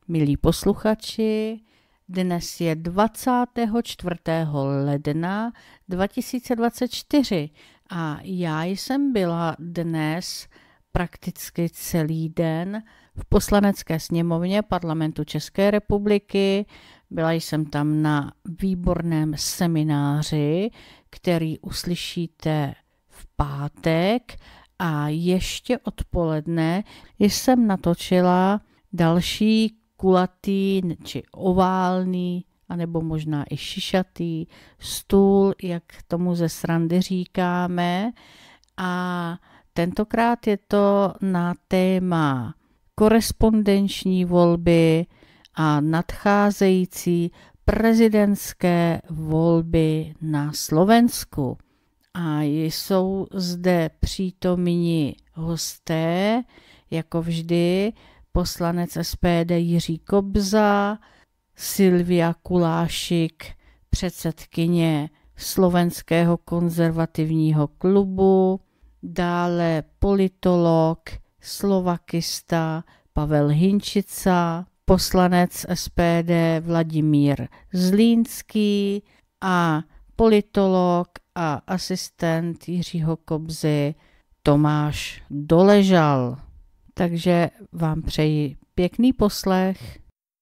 Milí posluchači, dnes je 24. ledna 2024 a já jsem byla dnes prakticky celý den v Poslanecké sněmovně Parlamentu České republiky. Byla jsem tam na výborném semináři, který uslyšíte v pátek, a ještě odpoledne jsem natočila další kulatý či oválný, anebo možná i šišatý stůl, jak tomu ze srandy říkáme. A tentokrát je to na téma korespondenční volby a nadcházející prezidentské volby na Slovensku. A jsou zde přítomní hosté, jako vždy, poslanec SPD Jiří Kobza, Silvia Kulášik, předsedkyně Slovenského konzervativního klubu, dále politolog, slovakista Pavel Hinčica, poslanec SPD Vladimír Zlínský a politolog a asistent Jiřího Kobzy Tomáš Doležal. Takže vám přeji pěkný poslech.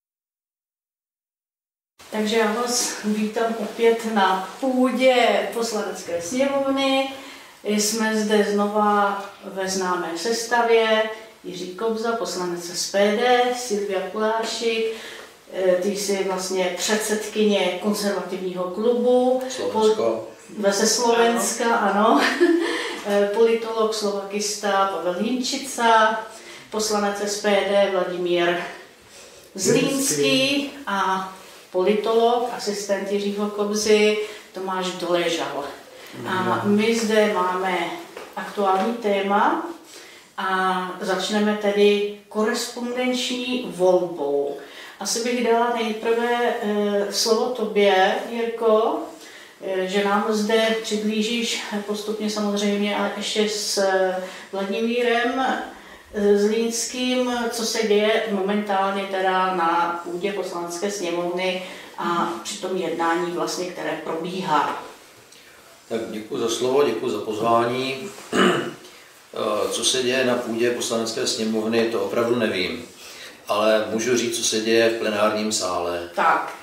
Takže já vás vítám opět na půdě Poslanecké sněmovny. Jsme zde znova ve známé sestavě. Jiří Kobza, poslanec SPD, Silvia Kulášik, ty jsi vlastně předsedkyně konzervativního klubu. Ze Slovenska, ano. Politolog, slovakista Pavel Hinčica, poslanec SPD Vladimír Zlínský a politolog, asistent Jiřího Kobzy Tomáš Doležal. A my zde máme aktuální téma a začneme tedy korespondenční volbou. Asi bych dala nejprve slovo tobě, Jirko, že nám zde přiblížíš postupně samozřejmě a ještě s Vladimírem Zlínským, co se děje momentálně teda na půdě Poslanecké sněmovny a při tom jednání vlastně, které probíhá. Tak děkuji za slovo, děkuji za pozvání. Co se děje na půdě Poslanecké sněmovny, to opravdu nevím, ale můžu říct, co se děje v plenárním sále. Tak.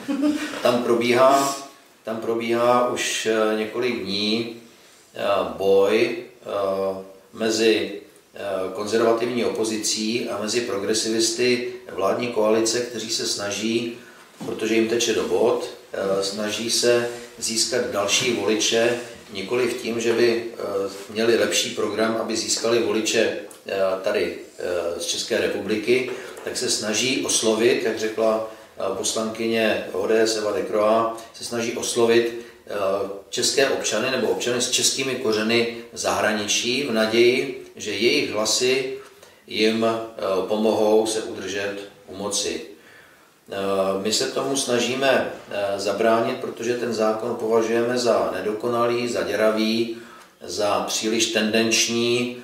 Tam probíhá už několik dní boj mezi konzervativní opozicí a mezi progresivisty vládní koalice, kteří se snaží, protože jim teče do bot, snaží se získat další voliče, nikoliv tím, že by měli lepší program, aby získali voliče tady z České republiky, tak se snaží oslovit, jak řekla poslankyně ODS Eva Dekroa, se snaží oslovit české občany nebo občany s českými kořeny v zahraničí v naději, že jejich hlasy jim pomohou se udržet u moci. My se tomu snažíme zabránit, protože ten zákon považujeme za nedokonalý, za děravý, za příliš tendenční.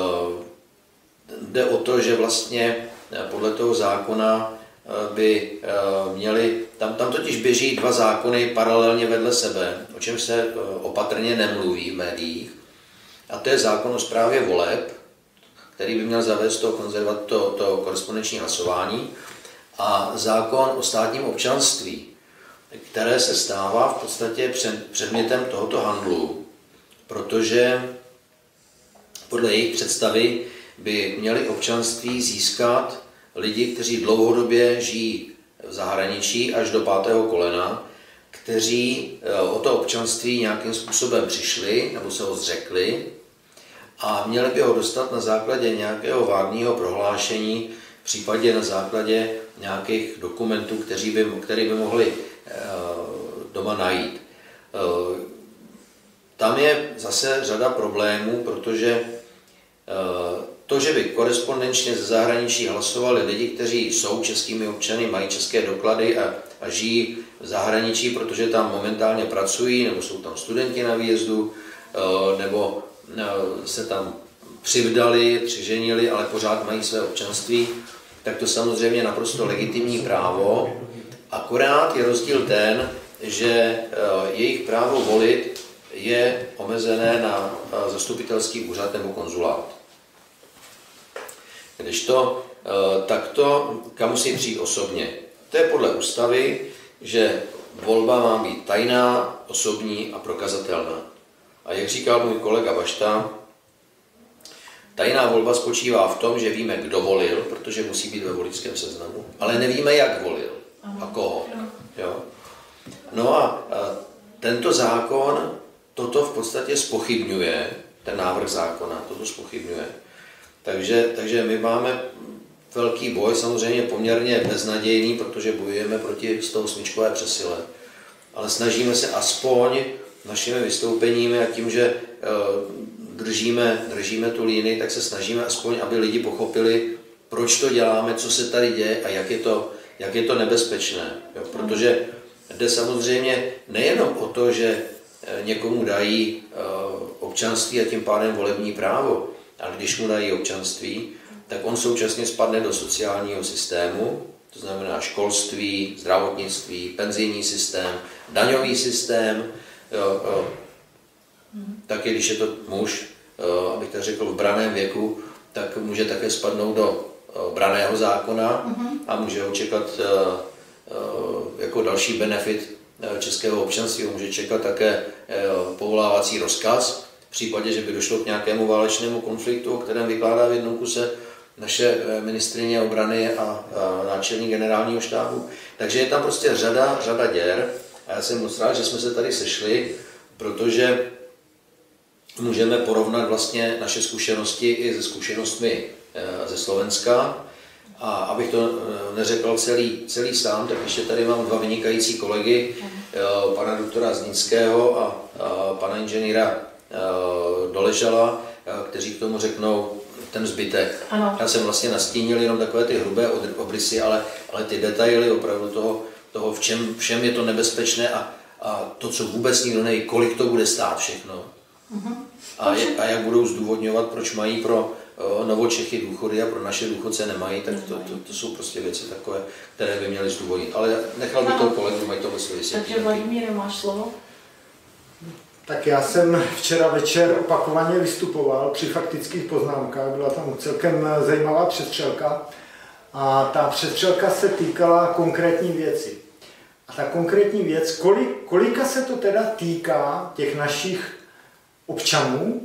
Jde o to, že vlastně podle toho zákona by měli, tam totiž běží dva zákony paralelně vedle sebe, o čem se opatrně nemluví v médiích. A to je zákon o správě voleb, který by měl zavést to korespondenční hlasování, a zákon o státním občanství, které se stává v podstatě předmětem tohoto handlu, protože podle jejich představy by měli občanství získat lidi, kteří dlouhodobě žijí v zahraničí až do 5. kolena, kteří o to občanství nějakým způsobem přišli nebo se ho zřekli a měli by ho dostat na základě nějakého vágního prohlášení, v případě na základě nějakých dokumentů, které by mohli doma najít. Tam je zase řada problémů, protože to, že by korespondenčně ze zahraničí hlasovali lidi, kteří jsou českými občany, mají české doklady a žijí v zahraničí, protože tam momentálně pracují, nebo jsou tam studenti na výjezdu, nebo se tam přivdali, přiženili, ale pořád mají své občanství, tak to samozřejmě naprosto legitimní právo, akorát je rozdíl ten, že jejich právo volit je omezené na zastupitelský úřad nebo konzulát. Kdežto takto, kam musí přijít osobně. To je podle ústavy, že volba má být tajná, osobní a prokazatelná. A jak říkal můj kolega Bašta, tajná volba spočívá v tom, že víme, kdo volil, protože musí být ve voličském seznamu, ale nevíme, jak volil a koho. Jo? No a tento zákon toto v podstatě zpochybňuje, ten návrh zákona toto zpochybňuje. Takže my máme velký boj, samozřejmě poměrně beznadějný, protože bojujeme proti 108 přesile. Ale snažíme se aspoň našimi vystoupeními a tím, že držíme tu línii, tak se snažíme aspoň, aby lidi pochopili, proč to děláme, co se tady děje a jak je to nebezpečné. Jo? Protože jde samozřejmě nejenom o to, že někomu dají občanství a tím pádem volební právo, ale když mu dají občanství, tak on současně spadne do sociálního systému, to znamená školství, zdravotnictví, penzijní systém, daňový systém, taky když je to muž, abych tak řekl, v branném věku, tak může také spadnout do branného zákona a může očekat jako další benefit českého občanství, může čekat také povolávací rozkaz, v případě, že by došlo k nějakému válečnému konfliktu, o kterém vykládá v jednom kuse naše ministryně obrany a náčelník generálního štábu. Takže je tam prostě řada děr a já jsem moc rád, že jsme se tady sešli, protože můžeme porovnat vlastně naše zkušenosti i se zkušenostmi ze Slovenska. A abych to neřekl celý sám, tak ještě tady mám dva vynikající kolegy, pana doktora Zlínského a pana inženýra Doležala, kteří k tomu řeknou ten zbytek. Ano. Já jsem vlastně nastínil jenom takové ty hrubé obrysy, ale ty detaily opravdu toho v čem je to nebezpečné a to, co vůbec nikdo neví, kolik to bude stát všechno. A jak budou zdůvodňovat, proč mají pro Novočechy důchody a pro naše důchodce nemají, tak to jsou prostě věci takové, které by měly zdůvodnit. Ale nechal bych to kolegu, mají to ve své vysvětlení. Takže Vladimíre, máš slovo? Tak já jsem včera večer opakovaně vystupoval při faktických poznámkách, byla tam celkem zajímavá přestřelka a ta přestřelka se týkala konkrétní věci. A ta konkrétní věc, kolika se to teda týká těch našich občanů,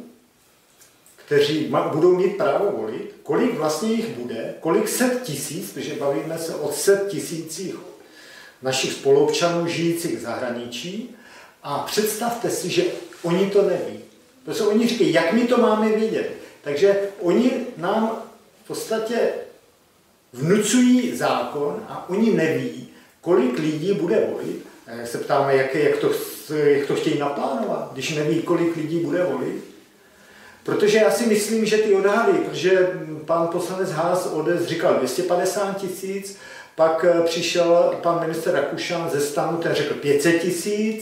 kteří budou mít právo volit, kolik vlastně jich bude, kolik set tisíc, protože bavíme se o 100 000 našich spoluobčanů žijících v zahraničí, a představte si, že oni to neví. Protože oni říkají, jak my to máme vědět. Takže oni nám v podstatě vnucují zákon a oni neví, kolik lidí bude volit. A jak se ptáme, jak to chtějí naplánovat, když neví, kolik lidí bude volit. Protože já si myslím, že ty odhady, protože pan poslanec Haas ODS říkal 250 000, pak přišel pan ministr Rakušan ze STANu, ten řekl 500 000,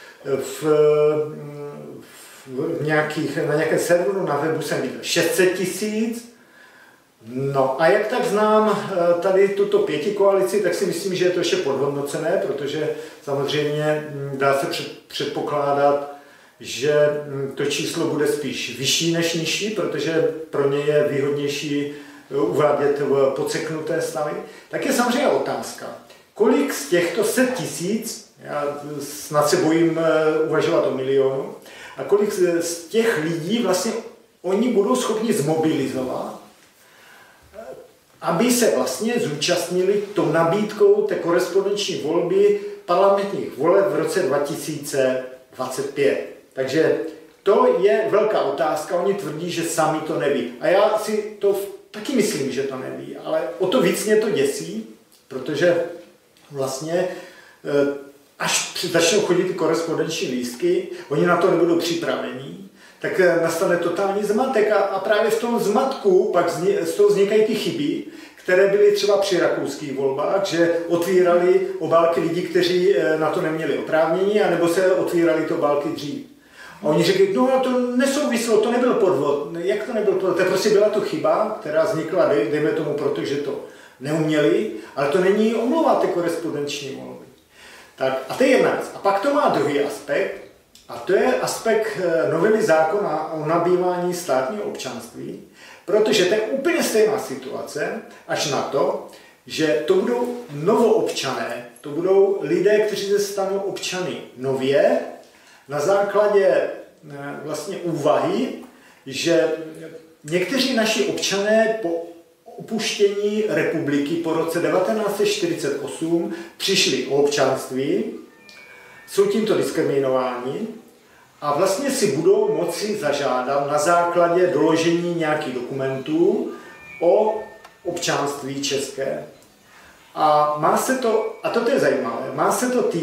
na nějakém serveru na webu jsem viděl 600 000. No a jak tak znám tady tuto pětikoalici, tak si myslím, že je to ještě podhodnocené, protože samozřejmě dá se předpokládat, že to číslo bude spíš vyšší než nižší, protože pro ně je výhodnější uvádět v podseknuté stavy. Tak je samozřejmě otázka, kolik z těchto 100 000, já snad se bojím uvažovat o milionu, a kolik z těch lidí vlastně oni budou schopni zmobilizovat, aby se vlastně zúčastnili tou nabídkou té korespondenční volby parlamentních voleb v roce 2025. Takže to je velká otázka, oni tvrdí, že sami to neví. A já si to taky myslím, že to neví, ale o to víc mě to děsí, protože vlastně až začnou chodit ty korespondenční lístky, oni na to nebudou připravení, tak nastane totální zmatek a právě v tom zmatku pak z toho vznikají ty chyby, které byly třeba při rakouských volbách, že otvírali obálky lidí, kteří na to neměli oprávnění, anebo se otvírali ty obálky dřív. A oni řekli, no to nesouvislo, to nebyl podvod. Jak to nebyl podvod? To prostě byla to chyba, která vznikla, dejme tomu, protože to neuměli, ale to není omlouva té korespondenční volby. Tak, a to je jedna věc. A pak to má druhý aspekt, a to je aspekt novely zákona o nabývání státního občanství, protože to je úplně stejná situace, až na to, že to budou novoobčané, to budou lidé, kteří se stanou občany nově, na základě vlastně úvahy, že někteří naši občané po opuštění republiky po roce 1948 přišli o občanství, jsou tímto diskriminováni a vlastně si budou moci zažádat na základě doložení nějakých dokumentů o občanství české. A má se to, a to je zajímavé, má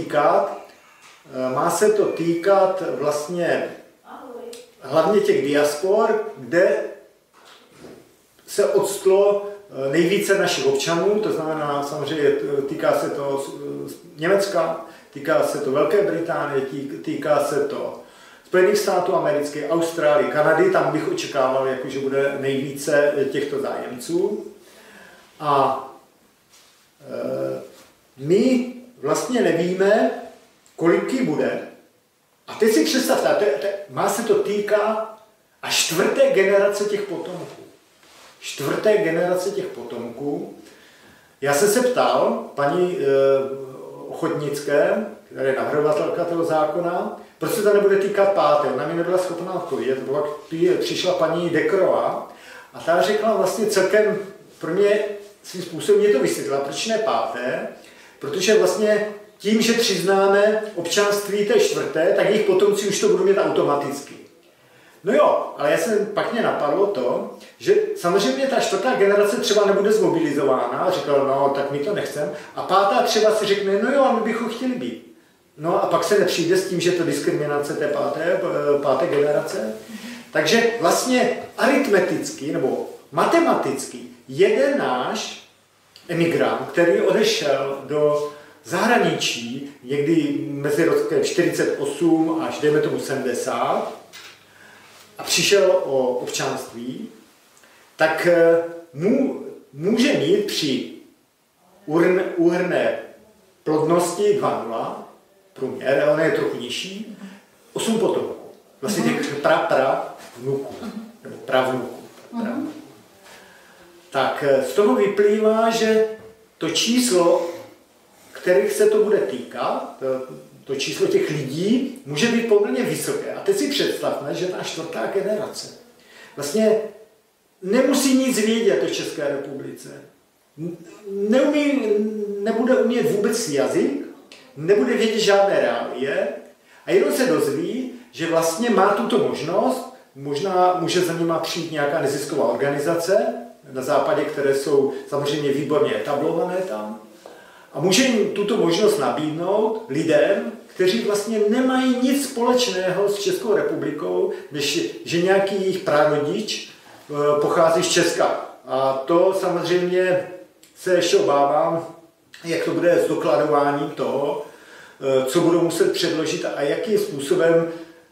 se to týkat vlastně hlavně těch diaspor, kde se odstlo nejvíce našich občanů, to znamená samozřejmě týká se to Německa, týká se to Velké Británie, týká se to Spojených států amerických, Austrálie, Kanady, tam bych očekával, že bude nejvíce těchto zájemců. A my vlastně nevíme, kolik jich bude. A teď si představte, má se to týká až čtvrté generace těch potomků. Čtvrté generace těch potomků. Já jsem se ptal paní Ochotnické, která je navrhovatelka toho zákona, proč se to nebude týkat páté. Ona mi nebyla schopná odpovědět. Přišla paní Dekrová a ta řekla vlastně celkem, pro mě svým způsobem mě to vysvětlila, proč ne páté, protože vlastně tím, že přiznáme občanství té čtvrté, tak jejich potomci už to budou mít automaticky. No jo, ale pak mě napadlo to, že samozřejmě ta čtvrtá generace třeba nebude zmobilizována a říkala, no tak my to nechceme. A pátá třeba si řekne, no jo, a my bychom chtěli být. No a pak se nepřijde s tím, že to diskriminace té páté generace. Takže vlastně aritmeticky nebo matematicky jeden náš emigrant, který odešel do zahraničí někdy mezi rokem 48 až dejme tomu 70 a přišel o občanství, tak může mít při úhrnné plodnosti 2,0 průměr, ale on je trochu nižší, 8 potomků. Vlastně těch vnuků, nebo pravnuků. Tak z toho vyplývá, že to číslo, kterých se to bude týkat, to číslo těch lidí, může být poměrně vysoké. A teď si představme, že ta čtvrtá generace vlastně nemusí nic vědět o České republice. Nebude umět vůbec jazyk, nebude vědět žádné reálie a jenom se dozví, že vlastně má tuto možnost, možná může za nima přijít nějaká nezisková organizace na západě, které jsou samozřejmě výborně etablované tam, a může jim tuto možnost nabídnout lidem, kteří vlastně nemají nic společného s Českou republikou, než že nějaký jejich prarodič pochází z Česka. A to samozřejmě se ještě obávám, jak to bude s dokladováním toho, co budou muset předložit a jakým způsobem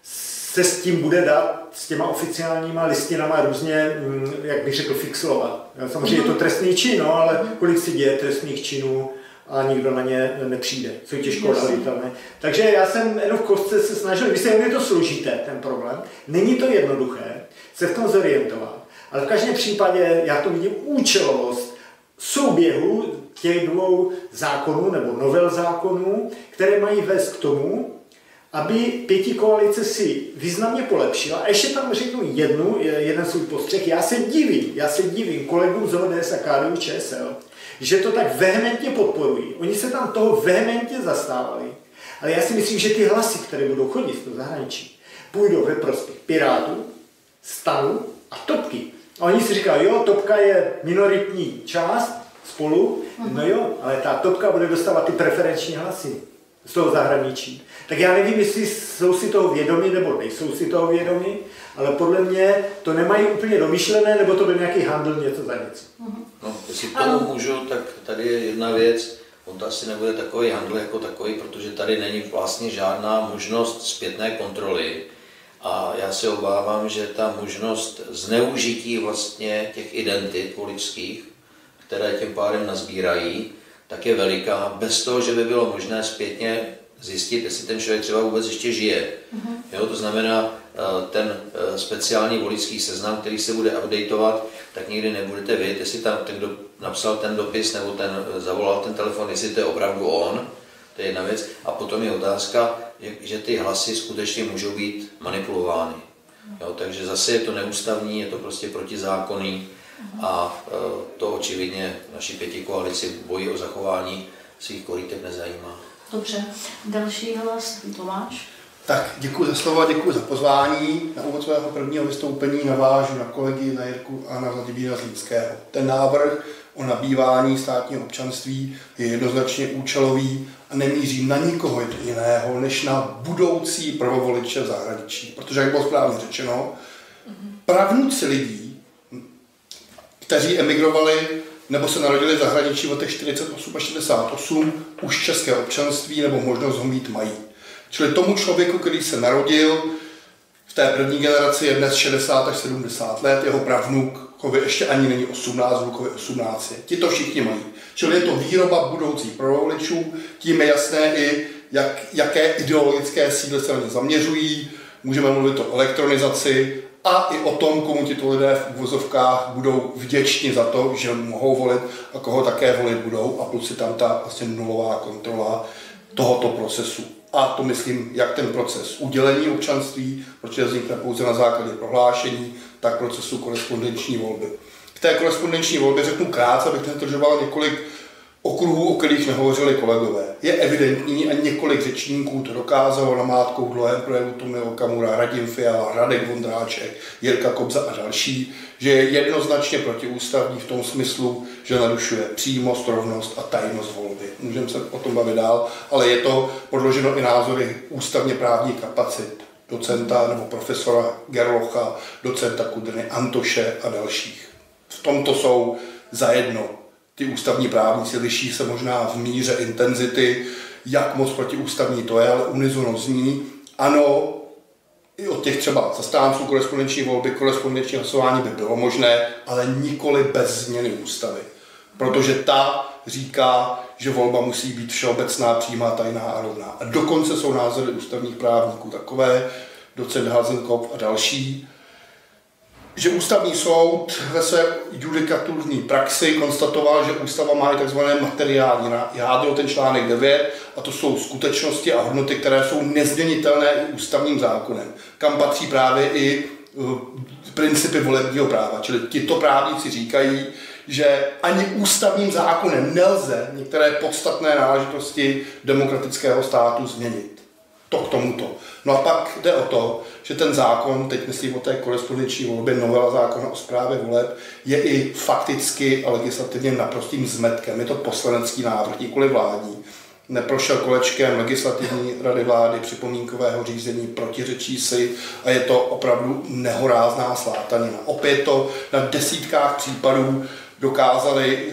se s tím bude dát, s těma oficiálníma listinama různě, jak bych řekl, fixovat. Samozřejmě je to trestný čin, no, ale kolik si děje trestných činů a nikdo na ně nepřijde. Jsou těžko odhalitelné. Takže já jsem jenom v kostce se snažil, je to složité, ten problém. Není to jednoduché se v tom zorientovat. Ale v každém případě já to vidím účelovost souběhu těch dvou zákonů nebo novel zákonů, které mají vést k tomu, aby pětikoalice si významně polepšila. A ještě tam řeknu jeden svůj postřeh. Já se divím kolegům z ODS a KDU-ČSL, že to tak vehementně podporují. Oni se tam toho vehementně zastávali. Ale já si myslím, že ty hlasy, které budou chodit do zahraničí, půjdou ve prospěch Pirátů, STANu a Topky. A oni si říkají, jo, Topka je minoritní část Spolu, no jo, ale ta Topka bude dostávat ty preferenční hlasy z toho zahraničí. Tak já nevím, jestli jsou si toho vědomi nebo nejsou si toho vědomi, ale podle mě to nemají úplně domyšlené, nebo to byl nějaký handl něco za něco. No, jestli k tomu můžu, tak tady je jedna věc, on to asi nebude takový handl jako takový, protože tady není vlastně žádná možnost zpětné kontroly a já se obávám, že ta možnost zneužití vlastně těch identit voličských, které tím pádem nazbírají, tak je veliká, bez toho, že by bylo možné zpětně zjistit, jestli ten člověk třeba vůbec ještě žije. Jo, to znamená, ten speciální voličský seznam, který se bude updateovat, tak nikdy nebudete vědět, jestli tam ten, kdo napsal ten dopis nebo ten zavolal ten telefon, jestli to je opravdu on. To je jedna věc. A potom je otázka, že ty hlasy skutečně můžou být manipulovány. Jo, takže zase je to neústavní, je to prostě protizákonný a to očividně naši pětikoalici bojí o zachování svých korýtek nezajímá. Dobře. Další hlas, Tomáš. Tak děkuji za slovo a děkuji za pozvání. Na úvod svého prvního vystoupení navážu na kolegy, na Jirku a na Vladimíra Zlínského. Ten návrh o nabývání státního občanství je jednoznačně účelový a nemíří na nikoho jiného, než na budoucí prvovoliče v zahraničí. Protože, jak bylo správně řečeno, pravnuci lidí, kteří emigrovali nebo se narodili v zahraničí v letech 48 a 68, už české občanství nebo možnost ho mít mají. Čili tomu člověku, který se narodil v té první generaci, je dnes 60 až 70 let, jeho pravnukovi ještě ani není 18, vnukovi 18. Ti to všichni mají. Čili je to výroba budoucích prvovoličů, tím je jasné i, jaké ideologické síly se na ně zaměřují. Můžeme mluvit o elektronizaci a i o tom, komu tito lidé v uvozovkách budou vděční za to, že mohou volit a koho také volit budou. A plus je tam ta vlastně nulová kontrola tohoto procesu. A to myslím, jak ten proces udělení občanství, protože vznikne pouze na základě prohlášení, tak procesu korespondenční volby. K té korespondenční volbě řeknu krátce, abych nedržoval několik okruhů, o kterých nehovořili kolegové. Je evidentní a několik řečníků to dokázalo namátkou v dlouhém projevu Tomio Okamura, Radim Fiala, Radek Vondráček, Jirka Kobza a další, že je jednoznačně protiústavní v tom smyslu, že narušuje přímost, rovnost a tajnost volby. Můžeme se o tom bavit dál, ale je to podloženo i názory ústavně právních kapacit docenta nebo profesora Gerlocha, docenta Kudrny, Antoše a dalších. V tomto jsou zajedno. Ty ústavní právníci liší se možná v míře intenzity, jak moc protiústavní to je, ale unizono zní, ano, i od těch třeba zastánců korespondenční volby, korespondenční hlasování by bylo možné, ale nikoli bez změny ústavy. Protože ta říká, že volba musí být všeobecná, přímá, tajná a rovná. A dokonce jsou názory ústavních právníků takové, docent Hasenkopf a další, že ústavní soud ve své judikaturní praxi konstatoval, že ústava má i tzv. Materiální jádro, ten článek 9, a to jsou skutečnosti a hodnoty, které jsou nezměnitelné i ústavním zákonem, kam patří právě i principy volebního práva. Čili tito právníci říkají, že ani ústavním zákonem nelze některé podstatné náležitosti demokratického státu změnit. To k tomuto. No a pak jde o to, že ten zákon, teď myslím o té korespondenční volbě, novela zákona o správě voleb, je i fakticky a legislativně naprostým zmetkem. Je to poslanecký návrh, nikoli vládní. Neprošel kolečkem legislativní rady vlády, připomínkového řízení, protiřečí si a je to opravdu nehorázná slátanina. Opět to na desítkách případů dokázali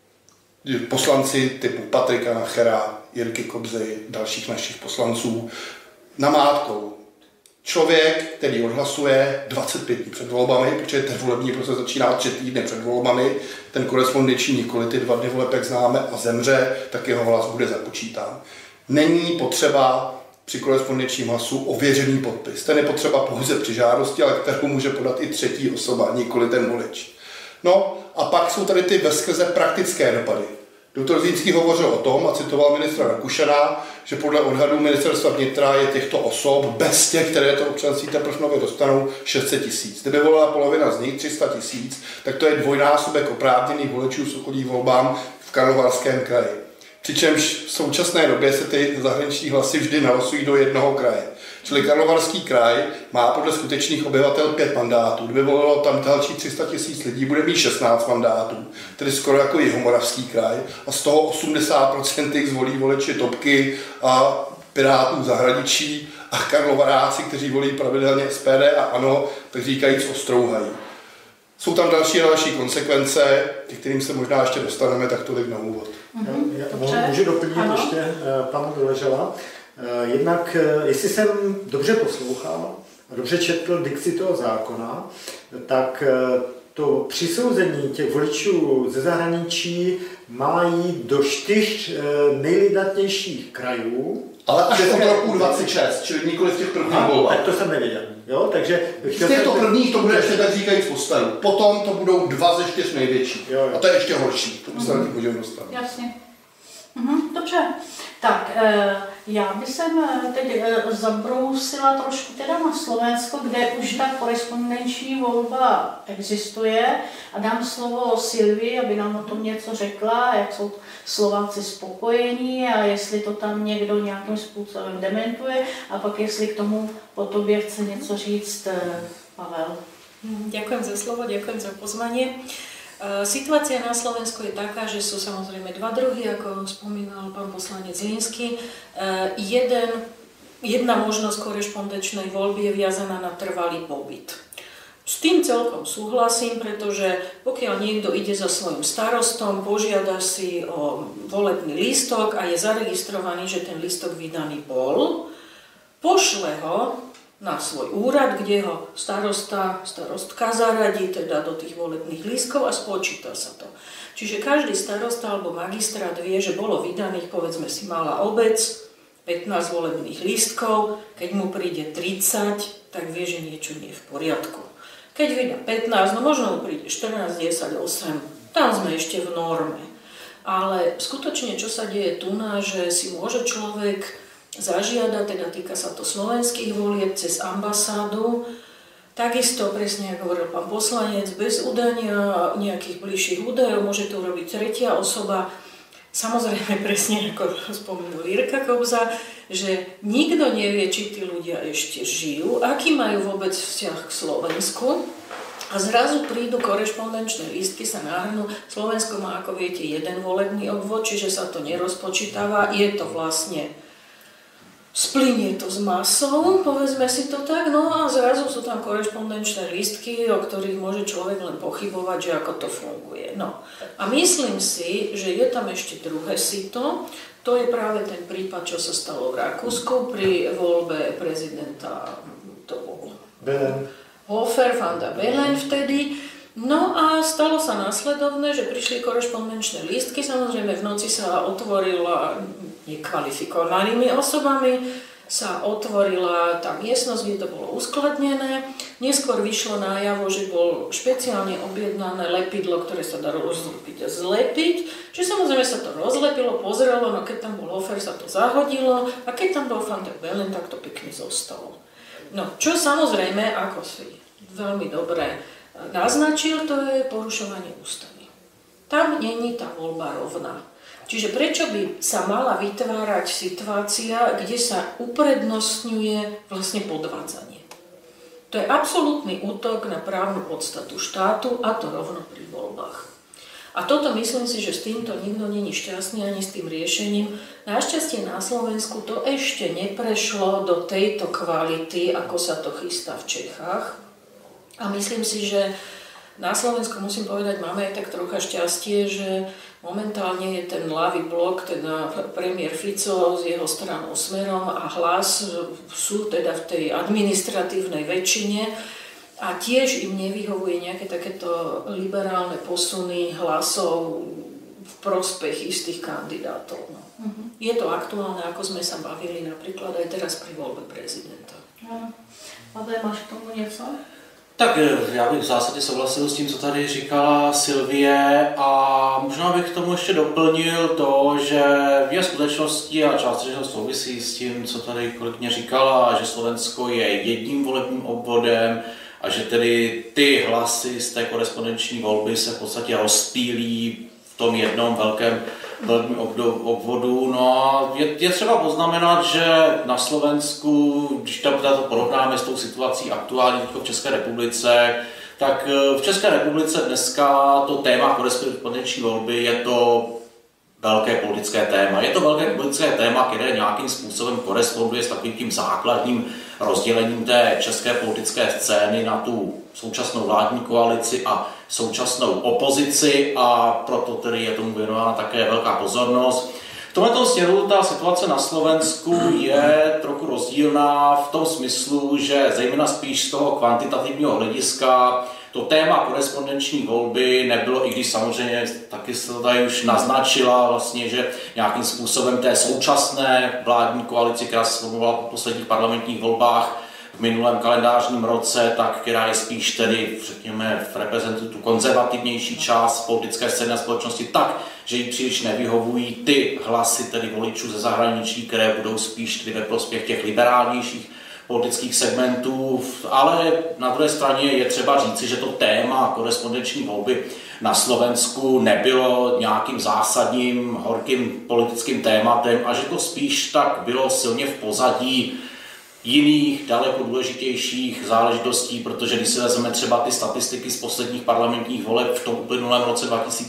poslanci typu Patrika Nachera, Jirky Kobzy, dalších našich poslanců namátkou. Člověk, který odhlasuje 25 dní před volbami, protože ten volební proces začíná 3 týdny před volbami, ten korespondenční nikoli ty 2 dny voleb, jak známe, a zemře, tak jeho hlas bude započítán. Není potřeba při korespondenčním hlasu ověřený podpis. Ten je potřeba pouze při žádosti, ale kterou může podat i třetí osoba, nikoli ten volič. No a pak jsou tady ty veskrze praktické dopady. Doktor Zlínský hovořil o tom a citoval ministra Rakušana, že podle odhadů ministerstva vnitra je těchto osob bez těch, které to občanství teprve nově dostanou, 600 000. Kdyby volila polovina z nich, 300 000, tak to je dvojnásobek oprávněných voličů s okolí volbám v Karlovarském kraji. Přičemž v současné době se ty zahraniční hlasy vždy nalosují do jednoho kraje. Čili Karlovarský kraj má podle skutečných obyvatel 5 mandátů. Kdyby volilo tam další 300 000 lidí, bude mít 16 mandátů, tedy skoro jako Jihomoravský kraj. A z toho 80% zvolí voliči Topky a Pirátů v zahraničí a Karlovaráci, kteří volí pravidelně SPD a ANO, tak říkajíc ostrouhají. Jsou tam další konsekvence, ke kterým se možná ještě dostaneme, tak tolik na úvod. Můžu doplnit ještě panu Doležela. Jednak, jestli jsem dobře poslouchal a dobře četl dikci toho zákona, tak to přisouzení těch voličů ze zahraničí má jít do 4 nejlidnatějších krajů. Ale až od roku 26, čili nikoli v těch prvních volbách. Tak to jsem nevěděl. Jo? Takže v těchto prvních to bude ještě tak říkajíc po staru. Potom to budou 2 ze 4 největší. Jo. A to je ještě horší. To se na ty podívám dostanu. Jasně. Dobře. Tak, já bych teď zabrousila trošku teda na Slovensko, kde už ta korespondenční volba existuje a dám slovo Silvii, aby nám o tom něco řekla, jak jsou Slováci spokojení a jestli to tam někdo nějakým způsobem dementuje a pak jestli k tomu po tobě chce něco říct Pavel. Ďakujem za slovo, ďakujem za pozvanie. Situácia na Slovensku je taká, že sú samozrejme 2 druhy, ako spomínal pán poslanec Zlínsky. Jedna možnosť korešpondenčnej voľby je viazaná na trvalý pobyt. S tým celkom súhlasím, pretože pokiaľ niekto ide za svojím starostom, požiada si o volebný lístok a je zaregistrovaný, že ten lístok vydaný bol, pošle ho na svoj úrad, kde ho starostka zaradí teda do tých volebných lístkov a spočíta sa to. Čiže každý starosta alebo magistrát vie, že bolo vydaných, povedzme si, malá obec, 15 volebných lístkov, keď mu príde 30, tak vie, že niečo nie je v poriadku. Keď vydá 15, no možno mu príde 14, 10, 8, tam sme ešte v norme. Ale skutočne, čo sa deje tu, že si môže človek zažiada, teda týka sa to slovenských volieb cez ambasádu. Takisto, presne ako hovoril pán poslanec, bez udania nejakých bližších údajov, môže to urobiť tretia osoba. Samozrejme, presne ako spomenul Jirka Kobza, že nikto nevie, či tí ľudia ešte žijú, aký majú vôbec vzťah k Slovensku. A zrazu prídu korešpondenčné lístky, sa nahrnú. Slovensko má, ako viete, jeden volebný obvod, čiže sa to nerozpočítava. Je to vlastne splynie to s masou, povedzme si to tak, no a zrazu sú tam korešpondenčné lístky, o ktorých môže človek len pochybovať, že ako to funguje. No. A myslím si, že je tam ešte druhé sito, to je práve ten prípad, čo sa stalo v Rakúsku pri voľbe prezidenta, to bol Hofer, Van der Bellen vtedy. No a stalo sa následovné, že prišli korešpondenčné lístky, samozrejme v noci sa otvorila nekvalifikovanými osobami, sa otvorila tá miestnosť, kde to bolo uskladnené. Neskôr vyšlo najavo, že bol špeciálne objednané lepidlo, ktoré sa dá rozlepiť a zlepiť. Čiže samozrejme sa to rozlepilo, pozrelo, no keď tam bol Hofer, sa to zahodilo a keď tam bol Van der Bellen, tak to pekne zostalo. No, čo samozrejme, ako si veľmi dobre naznačil, to je porušovanie ústavy. Tam není tá voľba rovná. Čiže prečo by sa mala vytvárať situácia, kde sa uprednostňuje vlastne podvádzanie? To je absolútny útok na právnu podstatu štátu a to rovno pri voľbách. A toto myslím si, že s týmto nikto není šťastný ani s tým riešením. Našťastie na Slovensku to ešte neprešlo do tejto kvality, ako sa to chystá v Čechách. A myslím si, že na Slovensku, musím povedať, máme aj tak trocha šťastie, že momentálne je ten ľavý blok, teda premiér Fico s jeho stranou Smerom a Hlas sú teda v tej administratívnej väčšine a tiež im nevyhovuje nejaké takéto liberálne posuny hlasov v prospech istých kandidátov. No. Je to aktuálne, ako sme sa bavili napríklad aj teraz pri voľbe prezidenta. Pavel, máš k tomu něco? Tak já bych v zásadě souhlasil s tím, co tady říkala Silvie a možná bych k tomu ještě doplnil to, že je skutečností a částečně souvisí s tím, co tady kolegyně říkala, že Slovensko je jedním volebním obvodem a že tedy ty hlasy z té korespondenční volby se v podstatě rozptýlí v tom jednom velkém volebním obvodu. No a je třeba poznamenat, že na Slovensku, když to porovnáme s tou situací aktuální v České republice, tak v České republice dneska to téma korespondenční volby je to velké politické téma. Je to velké politické téma, které nějakým způsobem koresponduje s takovým tím základním rozdělením té české politické scény na tu současnou vládní koalici a současnou opozici a proto tedy je tomu věnována také velká pozornost. V tomto směru ta situace na Slovensku je trochu rozdílná v tom smyslu, že zejména spíš z toho kvantitativního hlediska to téma korespondenční volby nebylo, i když samozřejmě taky se to tady už naznačila vlastně, že nějakým způsobem té současné vládní koalici, která se formovala po posledních parlamentních volbách v minulém kalendářním roce, tak která je spíš tedy, řekněme, reprezentuje tu konzervativnější část politické scény a společnosti tak, že jí příliš nevyhovují ty hlasy tedy voličů ze zahraničí, které budou spíš tedy ve prospěch těch liberálnějších politických segmentů, ale na druhé straně je třeba říci, že to téma korespondenční volby na Slovensku nebylo nějakým zásadním, horkým politickým tématem a že to spíš tak bylo silně v pozadí jiných, daleko důležitějších záležitostí, protože když si vezmeme třeba ty statistiky z posledních parlamentních voleb v tom uplynulém roce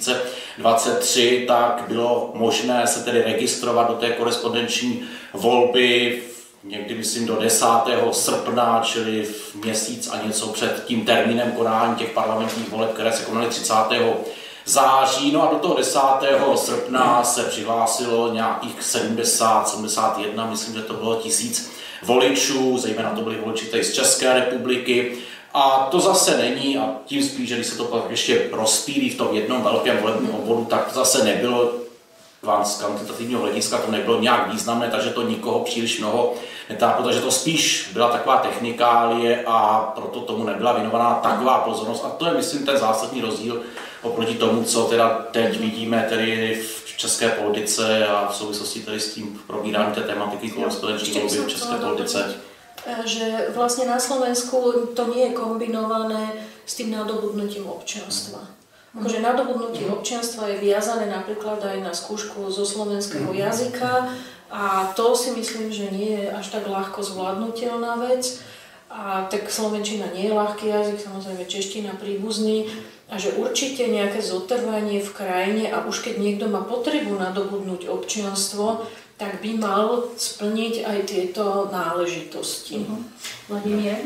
2023, tak bylo možné se tedy registrovat do té korespondenční volby někdy myslím do 10. srpna, čili v měsíc a něco před tím termínem konání těch parlamentních voleb, které se konaly 30. září. No a do toho 10. srpna se přihlásilo nějakých 71, myslím, že to bylo 1000 voličů, zejména to byli voliči tady z České republiky. A to zase není, a tím spíš, že když se to pak ještě rozpílí v tom jednom velkém volebním obvodu, tak to zase nebylo z kvantitativního hlediska to nebylo nějak významné, takže to nikoho příliš mnoho netáhlo, protože to spíš byla taková technikálie a proto tomu nebyla věnovaná taková pozornost. A to je, myslím, ten zásadní rozdíl oproti tomu, co teda teď vidíme tedy v české politice a v souvislosti tedy s tím probíráním té tematiky korespondenční volby v české politice. Že vlastne na Slovensku to nie je kombinované s tým nadobudnutím občianstva. Akože nadobudnutie občianstva je viazané napríklad aj na skúšku zo slovenského jazyka a to si myslím, že nie je až tak ľahko zvládnutelná vec. A tak slovenčina nie je ľahký jazyk, samozrejme čeština príbuzný a že určite nejaké zotrvanie v krajine a už keď niekto má potrebu nadobudnúť občianstvo, tak by mal splniť aj tieto náležitosti. Vladimír?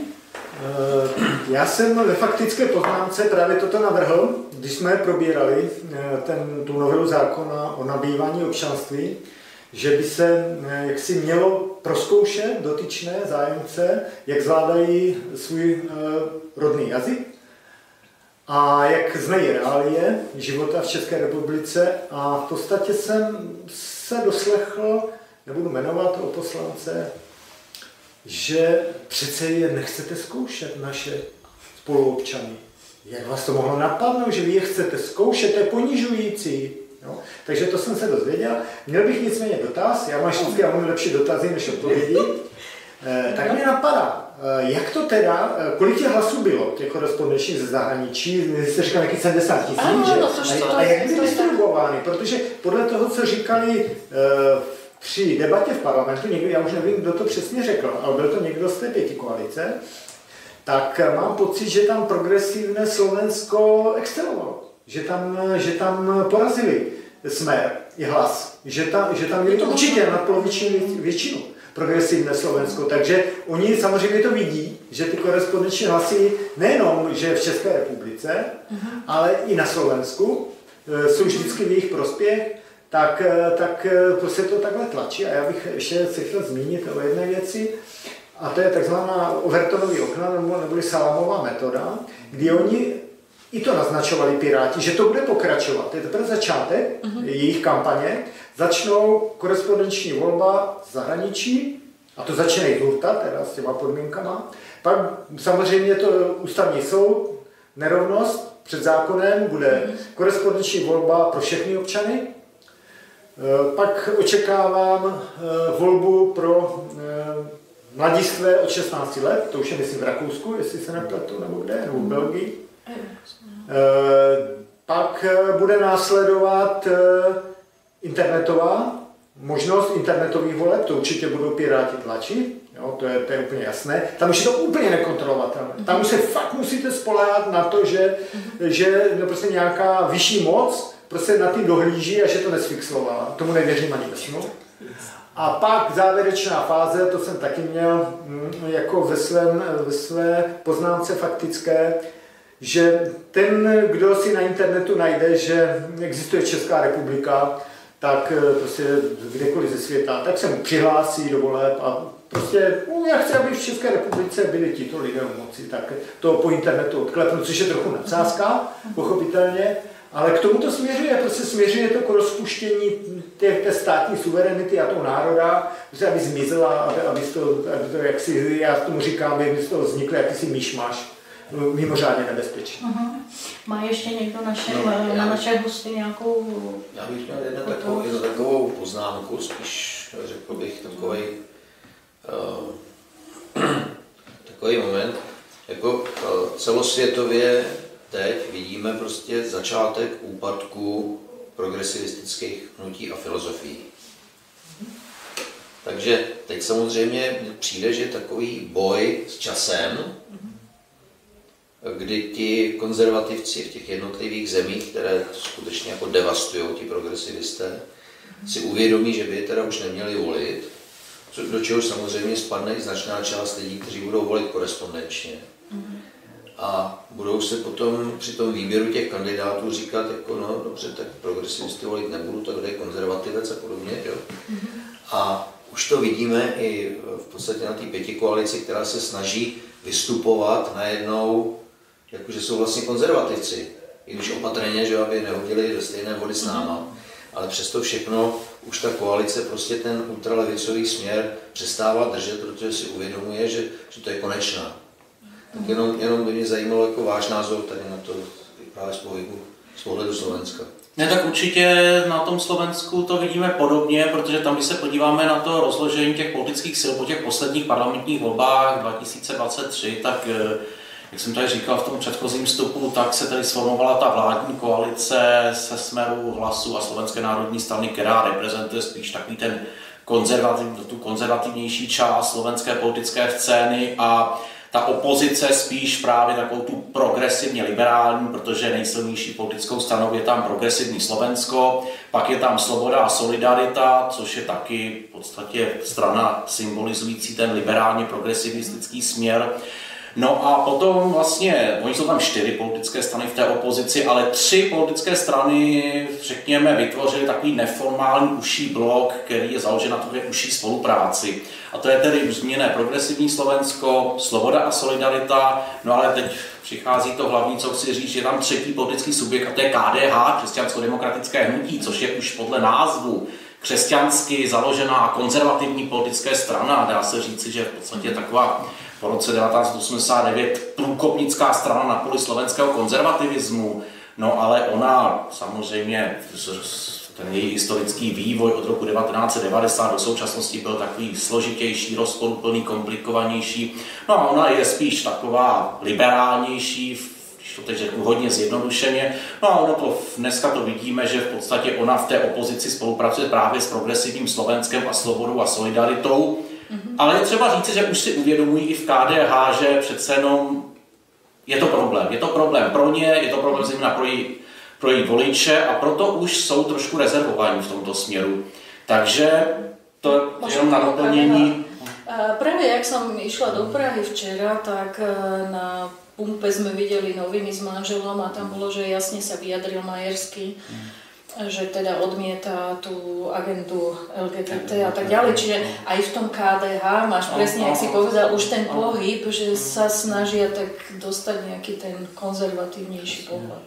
Já jsem ve faktické poznámce právě toto navrhl, když jsme probírali tu novelu zákona o nabývání občanství, že by se jaksi mělo prozkoušet dotyčné zájemce, jak zvládají svůj rodný jazyk a jak znají reálie života v České republice. A v podstatě jsem se doslechl, nebudu jmenovat o poslance, že přece je nechcete zkoušet naše spoluobčany. Jak vás to mohlo napadnout, že vy je chcete zkoušet, to je ponižující. No, takže to jsem se dozvěděl. Měl bych nicméně dotaz, já mám lepší dotazy než odpovědi. Tak mě napadá, jak to teda, kolik těch hlasů bylo, těch korespondenčních ze zahraničí, jste říkali nějakých 70 000, že? A jak byly distribuovány, protože podle toho, co říkali při debatě v parlamentu, někdo, já už nevím, kdo to přesně řekl, ale byl to někdo z té pětikoalice, tak mám pocit, že tam progresivné Slovensko excelovalo, že tam porazili Smer i Hlas, že tam měli určitě nadpoloviční většinu progresivné Slovensko, takže oni samozřejmě to vidí, že ty korespondenční hlasy nejenom, že v České republice, ale i na Slovensku jsou vždycky v jejich prospěch, tak prostě to takhle tlačí. A já bych ještě se chtěl zmínit o jedné věci, a to je takzvaná Overtonový okna, neboli salámová metoda, kdy oni i to naznačovali Piráti, že to bude pokračovat. To je teprve začátek jejich kampaně. Začnou korespondenční volba v zahraničí, a to začne i hurta, teda s těma podmínkama. Pak samozřejmě to ústavní soud, nerovnost před zákonem, bude korespondenční volba pro všechny občany. Pak očekávám volbu pro mladistvé od 16 let, to už je myslím v Rakousku, jestli se nepletu, nebo kde, nebo v Belgii. Pak bude následovat internetová možnost internetových voleb, to určitě budou Piráti tlačit, jo, to je úplně jasné. Tam už je to úplně nekontrolovatelné. Tam už se fakt musíte spoléhat na to, že prostě nějaká vyšší moc prostě na tím dohlíží a že to nesfixlovala. Tomu nevěřím ani ve snu. A pak závěrečná fáze, to jsem taky měl jako ve své poznámce faktické, že ten, kdo si na internetu najde, že existuje Česká republika, tak prostě kdekoliv ze světa, tak se mu přihlásí do voleb a prostě, já chci, aby v České republice byli tito lidé u moci, tak to po internetu odklepnu, což je trochu nadsázka, pochopitelně, ale k tomu to směřuje, prostě směřuje to k rozpuštění té státní suverenity a toho národa, prostě aby zmizela, aby to jaksi, já tomu říkám, aby z toho vznikl jakýsi myšmaš, mimořádně nebezpečný. Má ještě někdo na naše hosty nějakou... Já bych měl jednu takovou poznámku, spíš řekl bych takový moment, jako celosvětově teď vidíme prostě začátek úpadku progresivistických hnutí a filozofií. Takže teď samozřejmě přijde, že takový boj s časem, kdy ti konzervativci v těch jednotlivých zemích, které skutečně jako devastují ti progresivisté, si uvědomí, že by je teda už neměli volit, do čehož samozřejmě spadne i značná část lidí, kteří budou volit korespondenčně. A budou se potom při tom výběru těch kandidátů říkat, jako no dobře, tak progresivisty volit nebudu, tak kde je konzervativec a podobně. Jo? A už to vidíme i v podstatě na té pětikoalici, která se snaží vystupovat najednou, jakože jsou vlastně konzervativci, i když opatrně, že aby nehodili do stejné vody s náma. Ale přesto všechno už ta koalice prostě ten ultralevicový směr přestává držet, protože si uvědomuje, že to je konečná. Tak jenom by mě zajímalo jako váš názor tady na to právě z pohledu Slovenska. Ne, tak určitě na tom Slovensku to vidíme podobně, protože tam, když se podíváme na to rozložení těch politických sil po těch posledních parlamentních volbách 2023, tak jak jsem tady říkal v tom předchozím vstupu, tak se tady sformovala ta vládní koalice se Smeru, Hlasu a Slovenské národní strany, která reprezentuje spíš takový ten tu konzervativnější část slovenské politické scény a ta opozice spíš právě takovou tu progresivně liberální, protože nejsilnější politickou stranou je tam Progresivní Slovensko, pak je tam Sloboda a Solidarita, což je taky v podstatě strana symbolizující ten liberálně progresivistický směr. No a potom vlastně, oni jsou tam 4 politické strany v té opozici, ale 3 politické strany, řekněme, vytvořily takový neformální užší blok, který je založen na takové užší spolupráci. A to je tedy zmíněné Progresivní Slovensko, Sloboda a Solidarita, no ale teď přichází to hlavní, co chci říct, že je tam 3. politický subjekt a to je KDH, Křesťansko-demokratické hnutí, což je už podle názvu křesťansky založená konzervativní politická strana, dá se říci, že v podstatě taková po roce 1989 průkopnická strana na poli slovenského konzervativismu, no ale ona samozřejmě, ten její historický vývoj od roku 1990 do současnosti byl takový složitější, rozporuplný, komplikovanější, no a ona je spíš taková liberálnější, když to teď řeknu hodně zjednodušeně, no a ono to dneska to vidíme, že v podstatě ona v té opozici spolupracuje právě s Progresivním Slovenskem a Svobodou a Solidaritou. Ale je třeba říci, že už si uvědomují i v KDH, že přece jenom je to problém. Je to problém pro ně, je to problém zejména pro její voliče a proto už jsou trošku rezervovaní v tomto směru. Takže to jenom na doplnění. Práve jak som išla do Prahy včera, tak na pumpe sme videli noviny s manželom a tam bolo, že jasne sa vyjadril Majerský, že teda odmieta tú agendu LGBT a tak ďalej. Čiže aj v tom KDH máš presne, jak si povedal, už ten pohyb, že sa snažia tak dostať nejaký ten konzervatívnejší pohľad.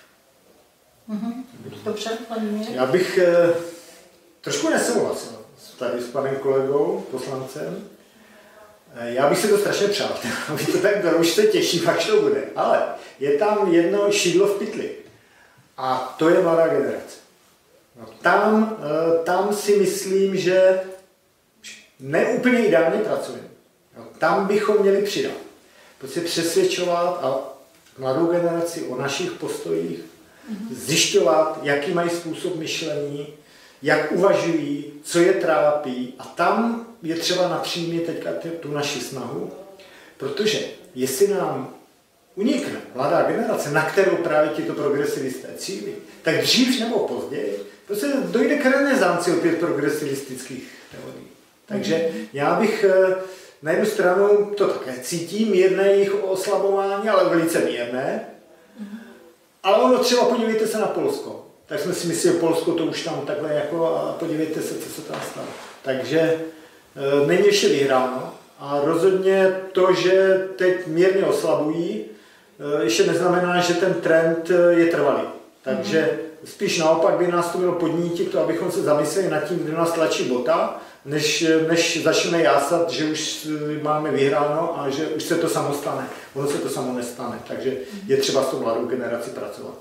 Dobře, paní Mirek? Já bych trošku nesouhlasil tady s panem kolegou, poslancem. Já bych si to strašně přál, aby to tak bylo, už se těším, až to bude. Ale je tam jedno šídlo v pytli. A to je mladá generace. No, tam si myslím, že neúplně ideálně pracujeme. No, tam bychom měli přidat. Prostě přesvědčovat a mladou generaci o našich postojích, zjišťovat, jaký mají způsob myšlení, jak uvažují, co je trápí. A tam je třeba napřímit teďka tu naši snahu, protože jestli nám unikne mladá generace, na kterou právě tito progresivisté cílí, tak dřív nebo později prostě dojde k renesanci opět progresivistických teorií. Takže já bych na jednu stranu to také cítím, mírné jejich oslabování, ale velice mírné. Ale ono třeba podívejte se na Polsko. Tak jsme si mysleli, Polsko to už tam takhle jako a podívejte se, co se tam stalo. Takže není ještě vyhráno a rozhodně to, že teď mírně oslabují, ještě neznamená, že ten trend je trvalý. Takže spíš naopak by nás to mělo podnítit to, abychom se zamysleli nad tím, kde nás tlačí bota, než začneme jásat, že už máme vyhráno a že už se to samo stane. Ono se to samo nestane, takže je třeba s tou mladou generací pracovat.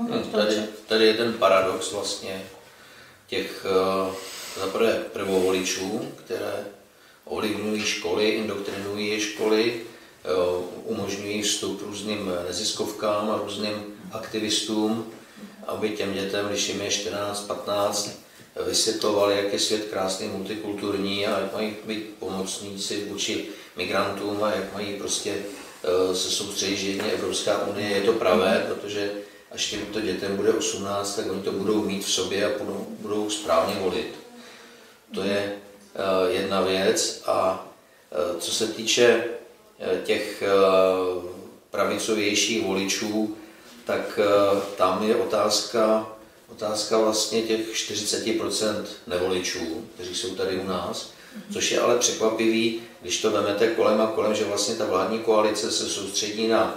Tady je ten paradox vlastně těch zaprvé prvovoličů, které ovlivňují školy, indoktrinují školy, umožňují vstup různým neziskovkám a různým aktivistům, aby těm dětem, když jim je 14-15, vysvětlovali, jak je svět krásný, multikulturní a jak mají být pomocníci vůči migrantům a jak mají prostě se soustředit, že jedně Evropská unie je to pravé, protože až těmto dětem bude 18, tak oni to budou mít v sobě a budou správně volit. To je jedna věc. A co se týče těch pravicovějších voličů, tak tam je otázka vlastně těch 40% nevoličů, kteří jsou tady u nás, což je ale překvapivý, když to vemete kolem a kolem, že vlastně ta vládní koalice se soustředí na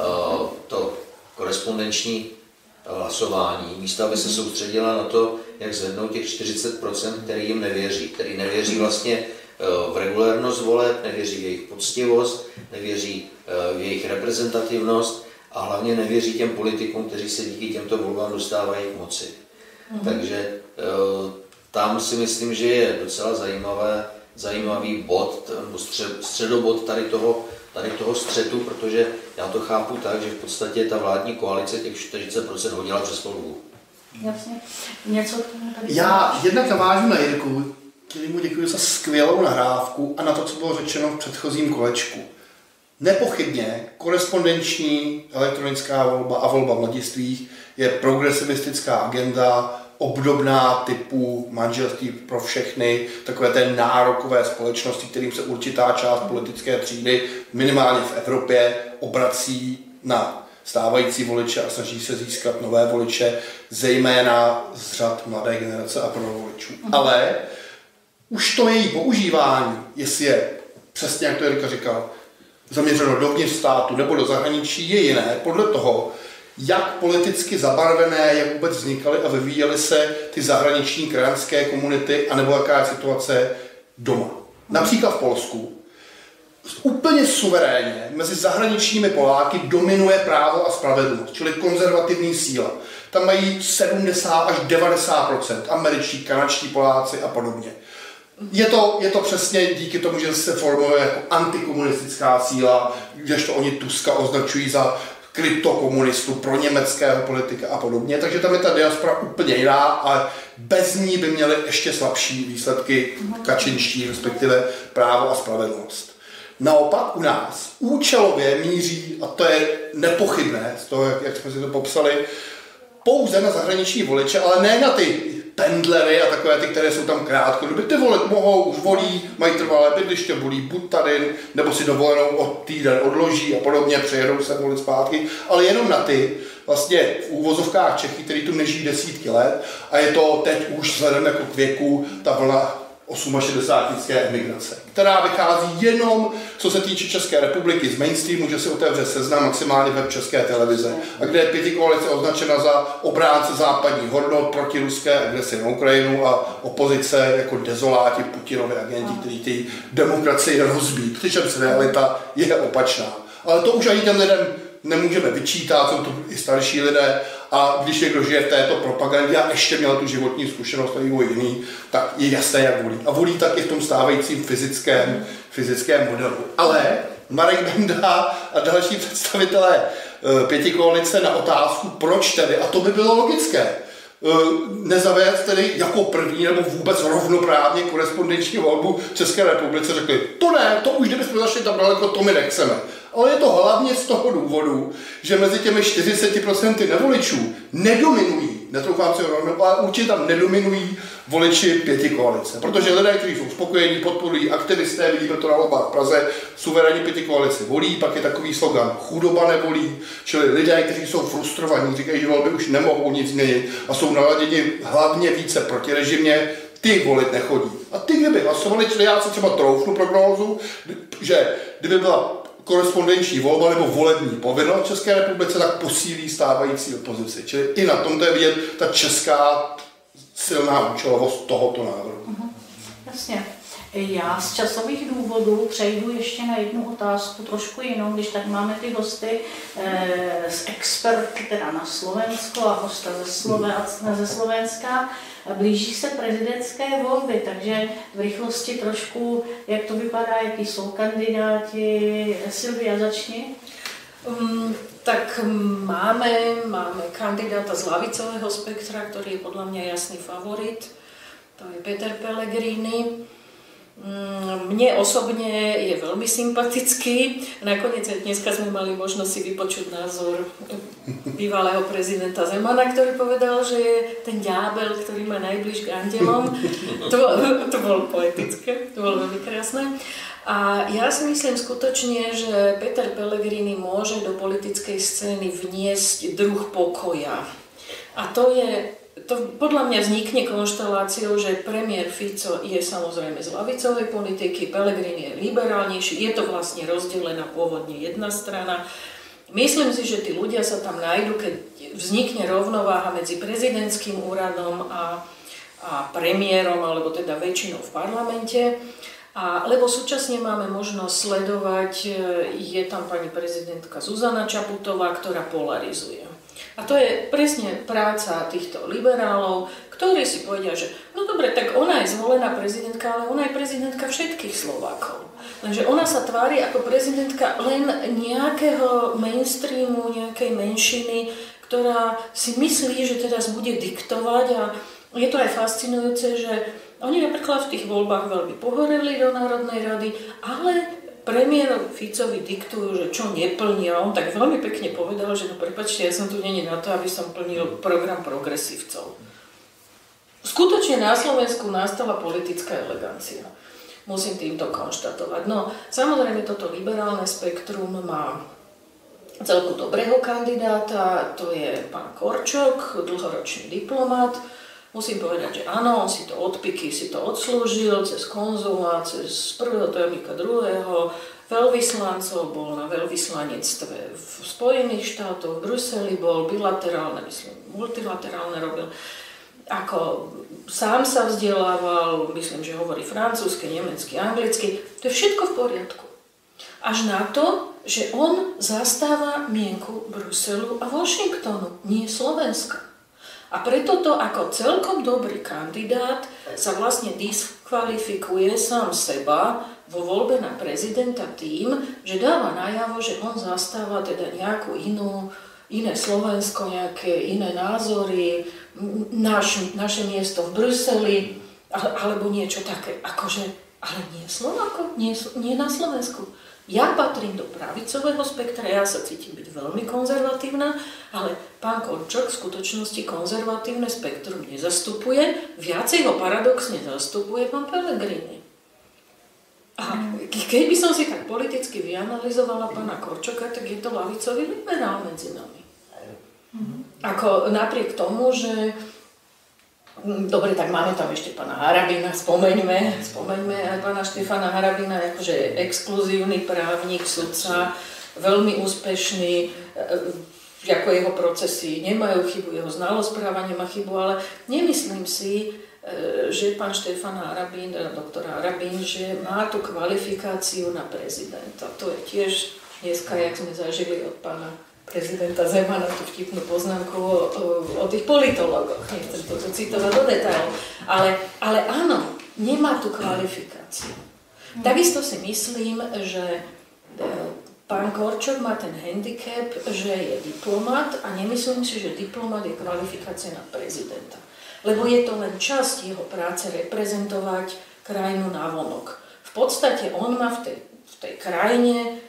to korespondenční hlasování, místo aby se soustředila na to, jak zvednout těch 40%, který jim nevěří, který nevěří vlastně v regulérnost voleb, nevěří v jejich poctivost, nevěří v jejich reprezentativnost a hlavně nevěří těm politikům, kteří se díky těmto volbám dostávají k moci. Takže tam si myslím, že je docela zajímavý bod, středobod tady toho střetu, protože já to chápu tak, že v podstatě ta vládní koalice těch 40% hodila přes polvu. Jasně. Něco tady já jednak navážu na Jirku, kterému děkuji za skvělou nahrávku a na to, co bylo řečeno v předchozím kolečku. Nepochybně korespondenční elektronická volba a volba mladistvých je progresivistická agenda, obdobná typu manželství pro všechny, takové té nárokové společnosti, kterým se určitá část politické třídy, minimálně v Evropě, obrací na stávající voliče a snaží se získat nové voliče, zejména z řad mladé generace a prvovoličů. Ale už to její používání, jestli je přesně, jak to Jirka říkal, zaměřeno dovnitř státu nebo do zahraničí, je jiné podle toho, jak politicky zabarvené, jak vůbec vznikaly a vyvíjely se ty zahraniční krajanské komunity, anebo jaká je situace doma. Například v Polsku úplně suverénně mezi zahraničními Poláky dominuje Právo a spravedlnost, čili konzervativní síla. Tam mají 70 až 90% američtí, kanadští Poláci a podobně. Je to přesně díky tomu, že se formuje jako antikomunistická síla, kdežto oni Tuska označují za kryptokomunistu, pro německého politika a podobně. Takže tam je ta diaspora úplně jiná a bez ní by měly ještě slabší výsledky kačinští, respektive Právo a spravedlnost. Naopak u nás účelově míří, a to je nepochybné z toho, jak jsme si to popsali, pouze na zahraniční voliče, ale ne na ty pendlery a takové ty, které jsou tam krátkodobě. Ty volit mohou, už volí, mají trvalé bydliště, volí buď tady, nebo si dovolenou o týden odloží a podobně, přejedou se volit zpátky, ale jenom na ty, vlastně v úvozovkách Čechy, který tu nežijí desítky let a je to teď už vzhledem jako k věku ta vlna 68. emigrace, která vychází jenom, co se týče České republiky, z mainstreamu, že se otevře Seznam, maximálně web České televize, a kde je pětikoalice označena za obránce západních hodnot proti ruské agresi na Ukrajinu a opozice jako dezoláti Putinovi agenti, kteří ty demokracii rozbít, přičemž realita je opačná. Ale to už ani těm lidem nemůžeme vyčítat, jsou to i starší lidé a když někdo žije v této propagandě a ještě měl tu životní zkušenost nebo jiný, tak je jasné, jak volí. A volí taky v tom stávajícím fyzickém modelu. Ale Marek Benda a další představitelé pětikoalice na otázku, proč tedy, a to by bylo logické, nezavést tedy jako první nebo vůbec rovnoprávně korespondenční volbu v České republice, řekli, to ne, to už kdybychom zašli tam daleko, to my nechceme. Ale je to hlavně z toho důvodu, že mezi těmi 40% nevoličů nedominují netroufám si ho, ale určitě tam nedominují voliči pětikoalice, protože lidé, kteří jsou spokojení, podporují aktivisté, vidíme to na volbách v Praze, suverénní pětikoalici volí, pak je takový slogan chudoba nevolí, čili lidé, kteří jsou frustrovaní, říkají, že volby už nemohou nic změnit a jsou naladěni hlavně více protirežimně, ty volit nechodí. A ty, kdyby hlasovali, čili já si třeba troufnu prognózu, že kdyby byla korespondenční volba nebo volební povinnost v České republice, tak posílí stávající opozici. Čili i na tomto je vidět ta česká silná účelovost tohoto návrhu. Jasně. Já z časových důvodů přejdu ještě na jednu otázku trošku jinou, když tak máme ty hosty z experty teda na Slovensko a hosta ze Slovenska. Blíží se prezidentské volby, takže v rychlosti trošku, jak to vypadá, jaký jsou kandidáti. Silvia, začni. Tak máme kandidáta z ľavicového spektra, ktorý je podľa mňa jasný favorit. To je Peter Pellegrini. Mne osobne je veľmi sympatický. Nakoniec dneska sme mali možnosť si vypočuť názor bývalého prezidenta Zemana, ktorý povedal, že je ten ďábel, ktorý má najbliž k andelom. To bolo poetické, to bolo veľmi krásne. A ja si myslím skutočne, že Peter Pellegrini môže do politickej scény vniesť druh pokoja. A to podľa mňa vznikne konšteláciou, že premiér Fico je samozrejme z ľavicovej politiky, Pellegrini je liberálnejší, je to vlastne rozdelená pôvodne jedna strana. Myslím si, že tí ľudia sa tam nájdu, keď vznikne rovnováha medzi prezidentským úradom a premiérom, alebo teda väčšinou v parlamente. Lebo súčasne máme možnosť sledovať, je tam pani prezidentka Zuzana Čaputová, ktorá polarizuje. A to je presne práca týchto liberálov, ktorí si povedia, že no dobre, tak ona je zvolená prezidentka, ale ona je prezidentka všetkých Slovákov. Takže ona sa tvári ako prezidentka len nejakého mainstreamu, nejakej menšiny, ktorá si myslí, že teraz bude diktovať a je to aj fascinujúce, že oni napríklad v tých voľbách veľmi pohoreli do Národnej rady, ale premiérovi Ficovi diktujú, že čo neplní a on tak veľmi pekne povedal, že no prepáčte, ja som tu není na to, aby som plnil program progresívcov. Skutočne na Slovensku nastala politická elegancia. Musím týmto konštatovať. No, samozrejme toto liberálne spektrum má celku dobrého kandidáta, to je pán Korčok, dlhoročný diplomat. Musím povedať, že áno, on si to odpiky, si to odslúžil cez konzulát, cez prvého tajomníka, druhého, veľvyslancov, bol na veľvyslanectve v Spojených štátoch, v Bruseli bol, bilaterálne, myslím, multilaterálne robil. Ako sám sa vzdelával, myslím, že hovorí francúzsky, nemecky, anglicky, to je všetko v poriadku. Až na to, že on zastáva mienku Bruselu a Washingtonu, nie Slovenska. A preto to ako celkom dobrý kandidát sa vlastne diskvalifikuje sám seba vo voľbe na prezidenta tým, že dáva najavo, že on zastáva teda nejakú iné Slovensko, nejaké iné názory, naše miesto v Bruseli, alebo niečo také. Akože, ale nie Slováko, nie na Slovensku. Ja patrím do pravicového spektra, ja sa cítim byť veľmi konzervatívna, ale pán Korčok v skutočnosti konzervatívne spektrum nezastupuje, viacej ho paradoxne zastupuje pán Pellegrini. A keď by som si tak politicky vyanalizovala pána Korčoka, tak je to ľavicový liberál medzi nami. Ako napriek tomu, že dobre, tak máme tam ešte pána Harabina, spomeňme aj pána Štefana Harabina, akože exkluzívny právnik, sudca, veľmi úspešný, ako jeho procesy nemajú chybu, jeho znalosť práva nemá chybu, ale nemyslím si, že pán Štefan Harabin, doktor Harabin, že má tú kvalifikáciu na prezidenta. To je tiež dneska, jak sme zažili od pána prezidenta Zemana tú vtipnú poznámku o tých politológoch. Nechcem to citovať do detailov. Ale áno, nemá tú kvalifikáciu. Takisto si myslím, že pán Korčok má ten handicap, že je diplomat a nemyslím si, že diplomat je kvalifikácia na prezidenta. Lebo je to len časť jeho práce reprezentovať krajinu navonok. V podstate on má v tej krajine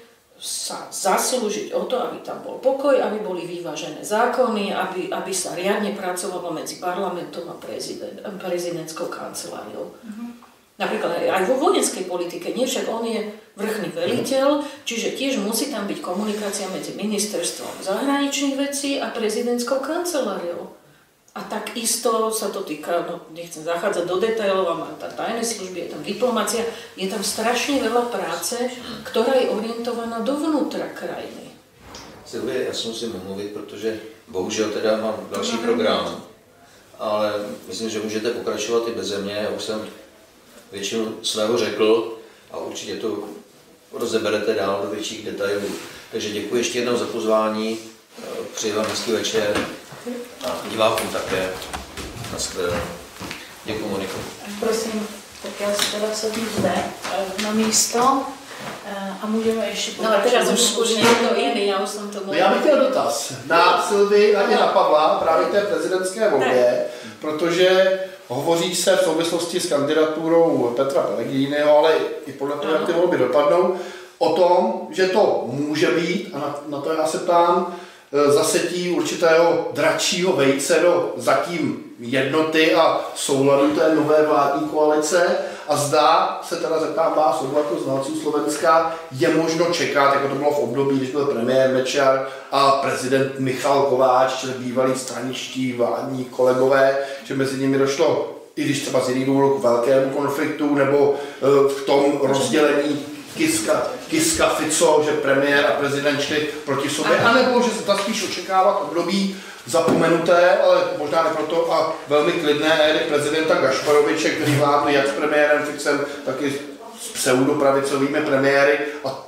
sa zaslúžiť o to, aby tam bol pokoj, aby boli vyvážené zákony, aby sa riadne pracovalo medzi parlamentom a prezidentskou kanceláriou. Napríklad aj vo vojenskej politike, nie však on je vrchný veliteľ, čiže tiež musí tam byť komunikácia medzi ministerstvom zahraničných vecí a prezidentskou kanceláriou. A takisto sa to týka, nechcem zachádzať do detailov, a má tam tajné služby, je tam diplomácia, je tam strašne veľa práce, ktorá je orientovaná dovnútra krajiny. Silvie, já se musím omluvit, protože bohužel teda mám další program, ale myslím, že můžete pokračovat i beze mě. Já už jsem většinu svého řekl a určitě to rozeberete dál do větších detailů. Takže děkuji ještě jednou za pozvání, přeji vám hezký večer a divákům také. Naschledanou. Děkuji, Moniko. Prosím, tak já si teda sedím zde na místo a můžeme ještě pokračovat. No a teraz už někdo jiný, já už jsem to mluvil. Já bych měl dotaz na Silvii a na Pavla právě té prezidentské volbě, protože hovoří se v souvislosti s kandidaturou Petra Pellegriniho, ale i podle toho, jak ty volby dopadnou, o tom, že to může být, a na to já se ptám, zasetí určitého dračího vejce do zatím jednoty a souladu té nové vládní koalice a zdá se teda zeptám vás, jako znalců Slovenska, je možno čekat, jako to bylo v období, když byl premiér Mečiar a prezident Michal Kováč, čili bývalí straničtí vládní kolegové, že mezi nimi došlo, i když třeba z jiných důvodů, k velkému konfliktu nebo v tom rozdělení Kiska, Fico, že premiér a prezident šli proti sobě, anebo že se dá spíš očekávat období zapomenuté, ale možná ne proto a velmi klidné éry prezidenta Gašparoviče, který vládl jak s premiérem Ficem, tak i s pseudopravicovými premiéry a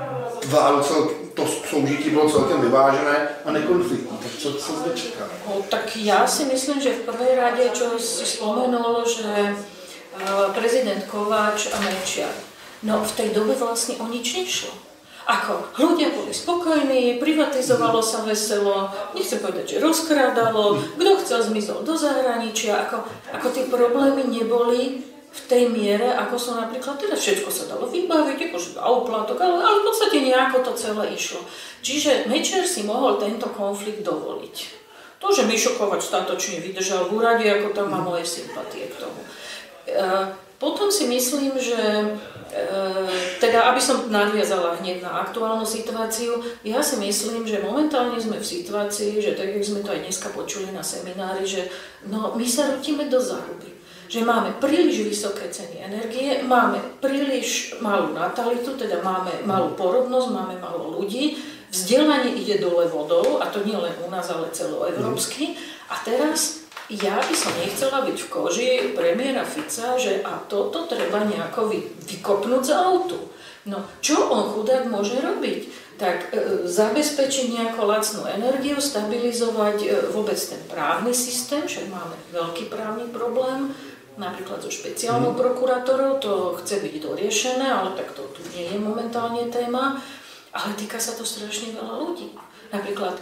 to soužití bylo celkem vyvážené a nekonfliktní. Tak co se zde čeká? Tak já si myslím, že v prvé rade, čo si spomenul, že prezident Kováč a Mečiar, no v tej dobe vlastne o nič nešlo. Ako ľudia boli spokojní, privatizovalo sa veselo, nechcem povedať, že rozkrádalo, kto chcel zmizol do zahraničia, ako tie problémy neboli v tej miere, ako sú napríklad, teda všetko sa dalo vybaviť, akože úplatok, ale v podstate nejako to celé išlo. Čiže Mečiar si mohol tento konflikt dovoliť. To, že Mišo Kováč statočne vydržal v úrade, ako tam má moje sympatie k tomu. Potom si myslím, že teda aby som nadviazala hneď na aktuálnu situáciu, ja si myslím, že momentálne sme v situácii, že tak, jak sme to aj dneska počuli na seminári, že my sa rútime do záhuby. Že máme príliš vysoké ceny energie, máme príliš malú natalitu, teda máme malú porodnosť, máme málo ľudí, vzdelanie ide dole vodou, a to nie len u nás, ale celoeurópsky. A teraz ja by som nechcela byť v koži premiéra Fica, že a toto treba nejako vykopnúť z autu. No, čo on chudák môže robiť? Tak zabezpečiť nejakú lacnú energiu, stabilizovať vôbec ten právny systém, však máme veľký právny problém, napríklad so špeciálnou prokurátorou, to chce byť doriešené, ale tak to tu nie je momentálne téma, ale týka sa to strašne veľa ľudí. Napríklad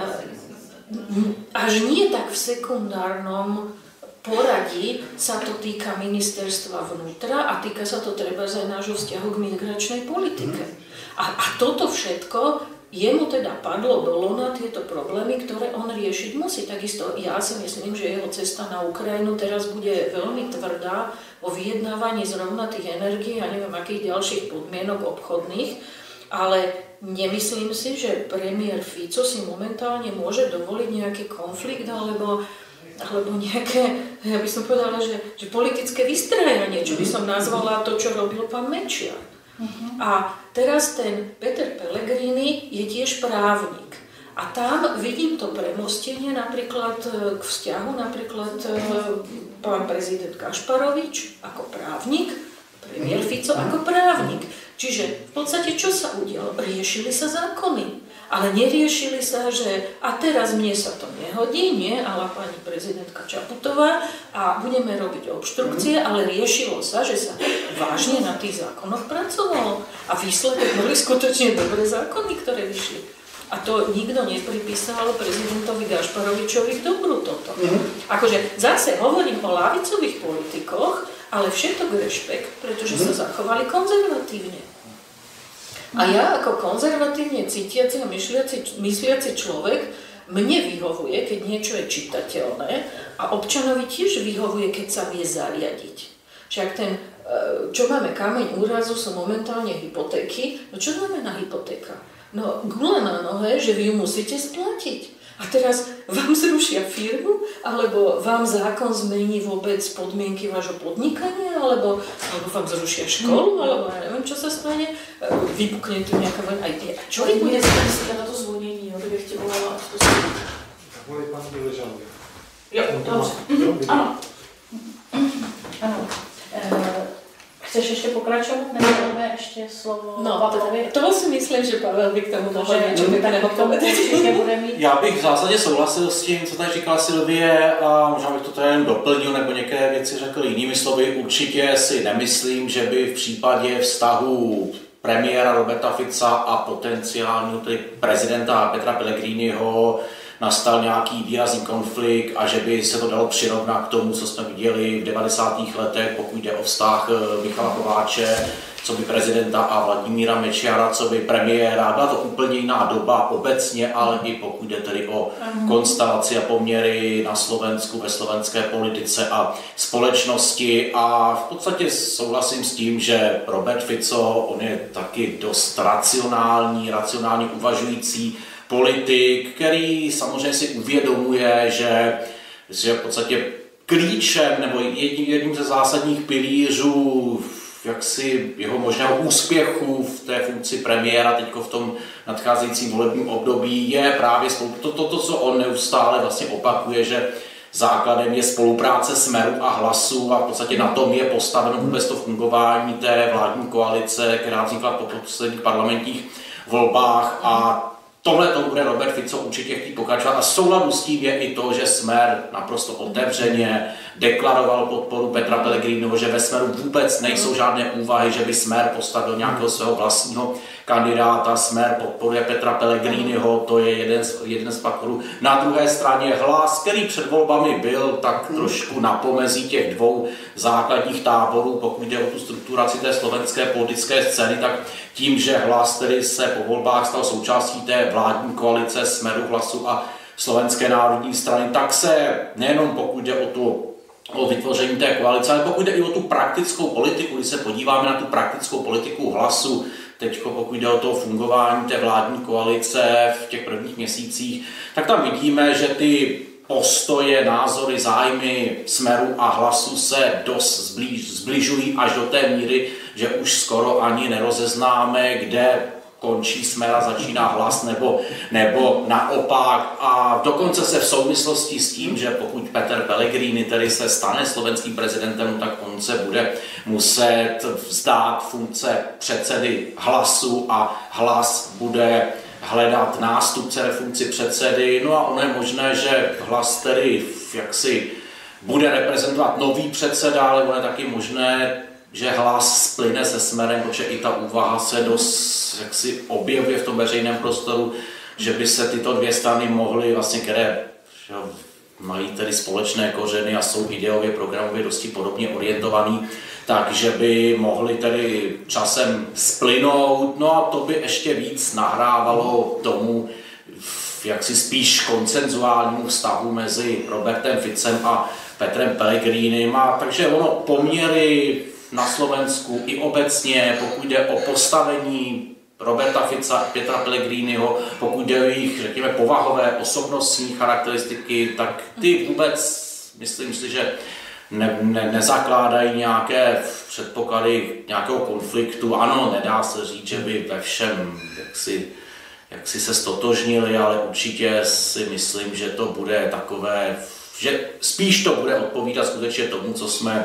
až nie tak v sekundárnom poradí sa to týka ministerstva vnútra a týka sa to treba aj nášho vzťahu k migračnej politike. A toto všetko jemu teda padlo do lona tieto problémy, ktoré on riešiť musí. Takisto ja si myslím, že jeho cesta na Ukrajinu teraz bude veľmi tvrdá o vyjednávaní zrovna tých energií a neviem akých ďalších podmienok obchodných, ale nemyslím si, že premiér Fico si momentálne môže dovoliť nejaký konflikt alebo nejaké, ja by som povedala, že politické vystrajanie, čo by som nazvala to, čo robil pán Mečiar. A teraz ten Peter Pellegrini je tiež právnik. A tam vidím to premostenie napríklad k vzťahu, napríklad pán prezident Gašparovič ako právnik, premiér Fico ako právnik. Čiže v podstate čo sa udialo? Riešili sa zákony, ale neriešili sa, že a teraz mne sa to nehodí, nie, ale pani prezidentka Čaputová a budeme robiť obštrukcie, ale riešilo sa, že sa vážne na tých zákonoch pracovalo a výsledok boli skutočne dobré zákony, ktoré vyšli. A to nikto nepripísal prezidentovi Gašparovičovi k dobru toto. Akože zase hovorím o ľavicových politikoch, ale všetok rešpekt, pretože sa zachovali konzervatívne. A ja ako konzervatívne cítiaci a mysliaci človek, mne vyhovuje, keď niečo je čitateľné a občanovi tiež vyhovuje, keď sa vie zariadiť. Však ten, čo máme kameň úrazu, sú momentálne hypotéky. No čo znamená hypotéka? No gula na nohe, že vy ju musíte splatiť. A teraz vám zrušia firmu, alebo vám zákon zmení vôbec podmienky vášho podnikania, alebo vám zrušia školu, alebo ja neviem, čo sa stane, vypukne tu nejaká vojna. A čo vy bude se na to zvonění, to bych tě volala. Kvůli panu Doležalovi. Jo, dobře. Ano. Ano. Chceš ještě pokračovat, nebo dáme ještě slovo Pavlovi? To si myslím, že Pavel by k tomu mohl něco pěkného povedat. Já bych v zásadě souhlasil s tím, co tady říkala Sylvie, a možná bych to tady jen doplnil nebo některé věci řekl jinými slovy. Určitě si nemyslím, že by v případě vztahu premiéra Roberta Fica a potenciálního prezidenta Petra Pellegriniho nastal nějaký výrazný konflikt a že by se to dalo přirovnat k tomu, co jsme viděli v 90. letech, pokud jde o vztah Michala Kováče, co by prezidenta a Vladimíra Mečiara, co by premiéra. Byla to úplně jiná doba obecně, ale i pokud jde tedy o konstelaci a poměry na Slovensku, ve slovenské politice a společnosti. A v podstatě souhlasím s tím, že Robert Fico, on je taky dost racionálně uvažující politik, který samozřejmě si uvědomuje, že v podstatě klíčem nebo jedním ze zásadních pilířů jaksi jeho možného úspěchu v té funkci premiéra teď v tom nadcházejícím volebním období je právě to, co on neustále vlastně opakuje, že základem je spolupráce Smeru a Hlasu a v podstatě na tom je postaveno vůbec to fungování té vládní koalice, která vznikla po posledních parlamentních volbách a tohle to bude Robert Fico určitě chtít pokračovat a souladu s tím je i to, že Smer naprosto otevřeně deklaroval podporu Petra Pellegriniho, že ve Smeru vůbec nejsou žádné úvahy, že by Smer postavil nějakého svého vlastního kandidáta. Smer podporuje Petra Pellegriniho, to je jeden z faktorů. Na druhé straně Hlas, který před volbami byl tak trošku na pomezí těch dvou základních táborů, pokud jde o tu strukturaci té slovenské politické scény, tak tím, že Hlas tedy se po volbách stal součástí té vládní koalice Smeru, Hlasu a Slovenské národní strany, tak se nejenom pokud jde o vytvoření té koalice, ale pokud jde i o tu praktickou politiku, když se podíváme na tu praktickou politiku Hlasu, teď pokud jde o to fungování té vládní koalice v těch prvních měsících, tak tam vidíme, že ty postoje, názory, zájmy Smeru a Hlasu se dost zbližují až do té míry, že už skoro ani nerozeznáme, kde končí Smer a začíná Hlas, nebo naopak. A dokonce se v souvislosti s tím, že pokud Peter Pellegrini tedy se stane slovenským prezidentem, tak on se bude muset vzdát funkce předsedy Hlasu a Hlas bude hledat nástupce ve funkci předsedy. No a ono je možné, že Hlas tedy jaksi bude reprezentovat nový předseda, ale ono je taky možné, že Hlas splyne se Smerem, protože i ta úvaha se dost jaksi objevuje v tom veřejném prostoru, že by se tyto dvě strany mohly, vlastně, které mají tedy společné kořeny a jsou ideově, programově dosti podobně orientovaný, takže by mohli tedy časem splynout, no a to by ještě víc nahrávalo tomu jaksi spíš konsenzuálnímu vztahu mezi Robertem Ficem a Petrem Pellegrinem, a takže ono poměry na Slovensku i obecně, pokud jde o postavení Roberta Fica, Petra Pellegriniho, pokud jde o jejich, řekněme, povahové, osobnostní charakteristiky, tak ty vůbec, myslím si, že nezakládají nějaké předpoklady nějakého konfliktu. Ano, nedá se říct, že by ve všem jaksi se stotožnili, ale určitě si myslím, že to bude takové, že spíš to bude odpovídat skutečně tomu,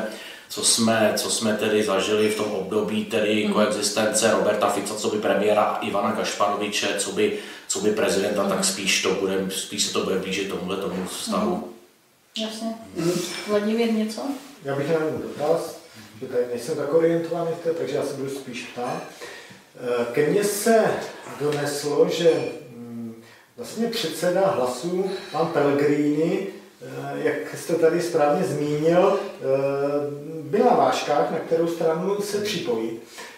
co jsme tedy zažili v tom období tedy koexistence Roberta Fica, co by premiéra, a Ivana Gašparoviče, co by prezidenta, tak spíš se to bude blížit tomu vztahu. Jasně. Vladimír, něco? Já bych jenom dotaz, že tady nejsem tak orientovaný v té, takže já se budu spíš ptát. Ke mně se doneslo, že vlastně předseda Hlasu, pan Pellegrini, jak jste tady správně zmínil, byl na vážkách, na kterou stranu se připojí.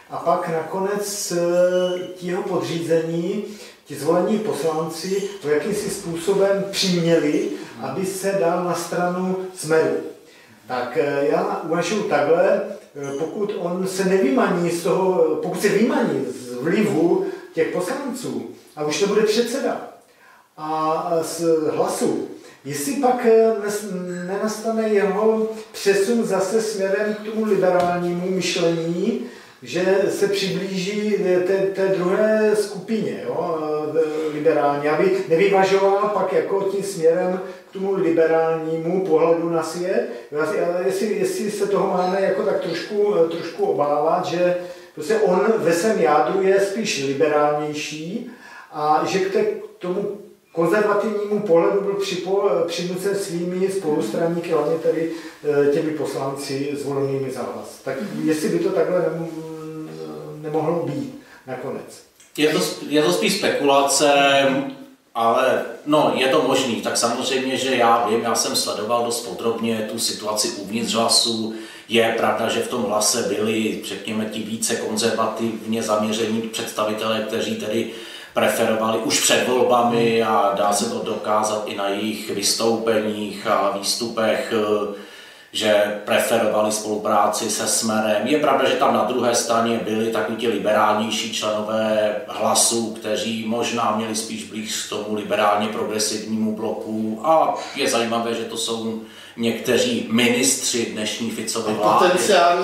a pak nakonec ti jeho podřízení, ti zvolení poslanci to jakýmsi způsobem přiměli, aby se dal na stranu Smeru. Tak já uvažuji takhle, pokud on se nevymaní z toho, pokud se vymaní z vlivu těch poslanců a už nebude předseda a z Hlasu, jestli pak nenastane jeho přesun zase směrem k tomu liberálnímu myšlení, že se přiblíží té druhé skupině, jo, liberální, aby nevyvažoval pak jako tím směrem k tomu liberálnímu pohledu na svět. Jestli se toho máme jako tak trošku obávat, že prostě on ve svém jádru je spíš liberálnější a že k tomu konzervativnímu pohledu byl přinucen svými spolustraníky, hlavně tedy těmi poslanci zvolenými za Hlas. Tak jestli by to takhle nemohlo být nakonec. Je to spíš spekulace, ale no, je to možný. Tak samozřejmě, že já vím, já jsem sledoval dost podrobně tu situaci uvnitř Hlasu. Je pravda, že v tom Hlase byli, řekněme, ti více konzervativně zaměření představitelé, kteří tedy preferovali už před volbami a dá se to dokázat i na jejich vystoupeních a výstupech, že preferovali spolupráci se Smerem. Je pravda, že tam na druhé straně byli takoví ti liberálnější členové Hlasu, kteří možná měli spíš blíž k tomu liberálně progresivnímu bloku a je zajímavé, že to jsou někteří ministři dnešní Ficovy vlády. Potenciální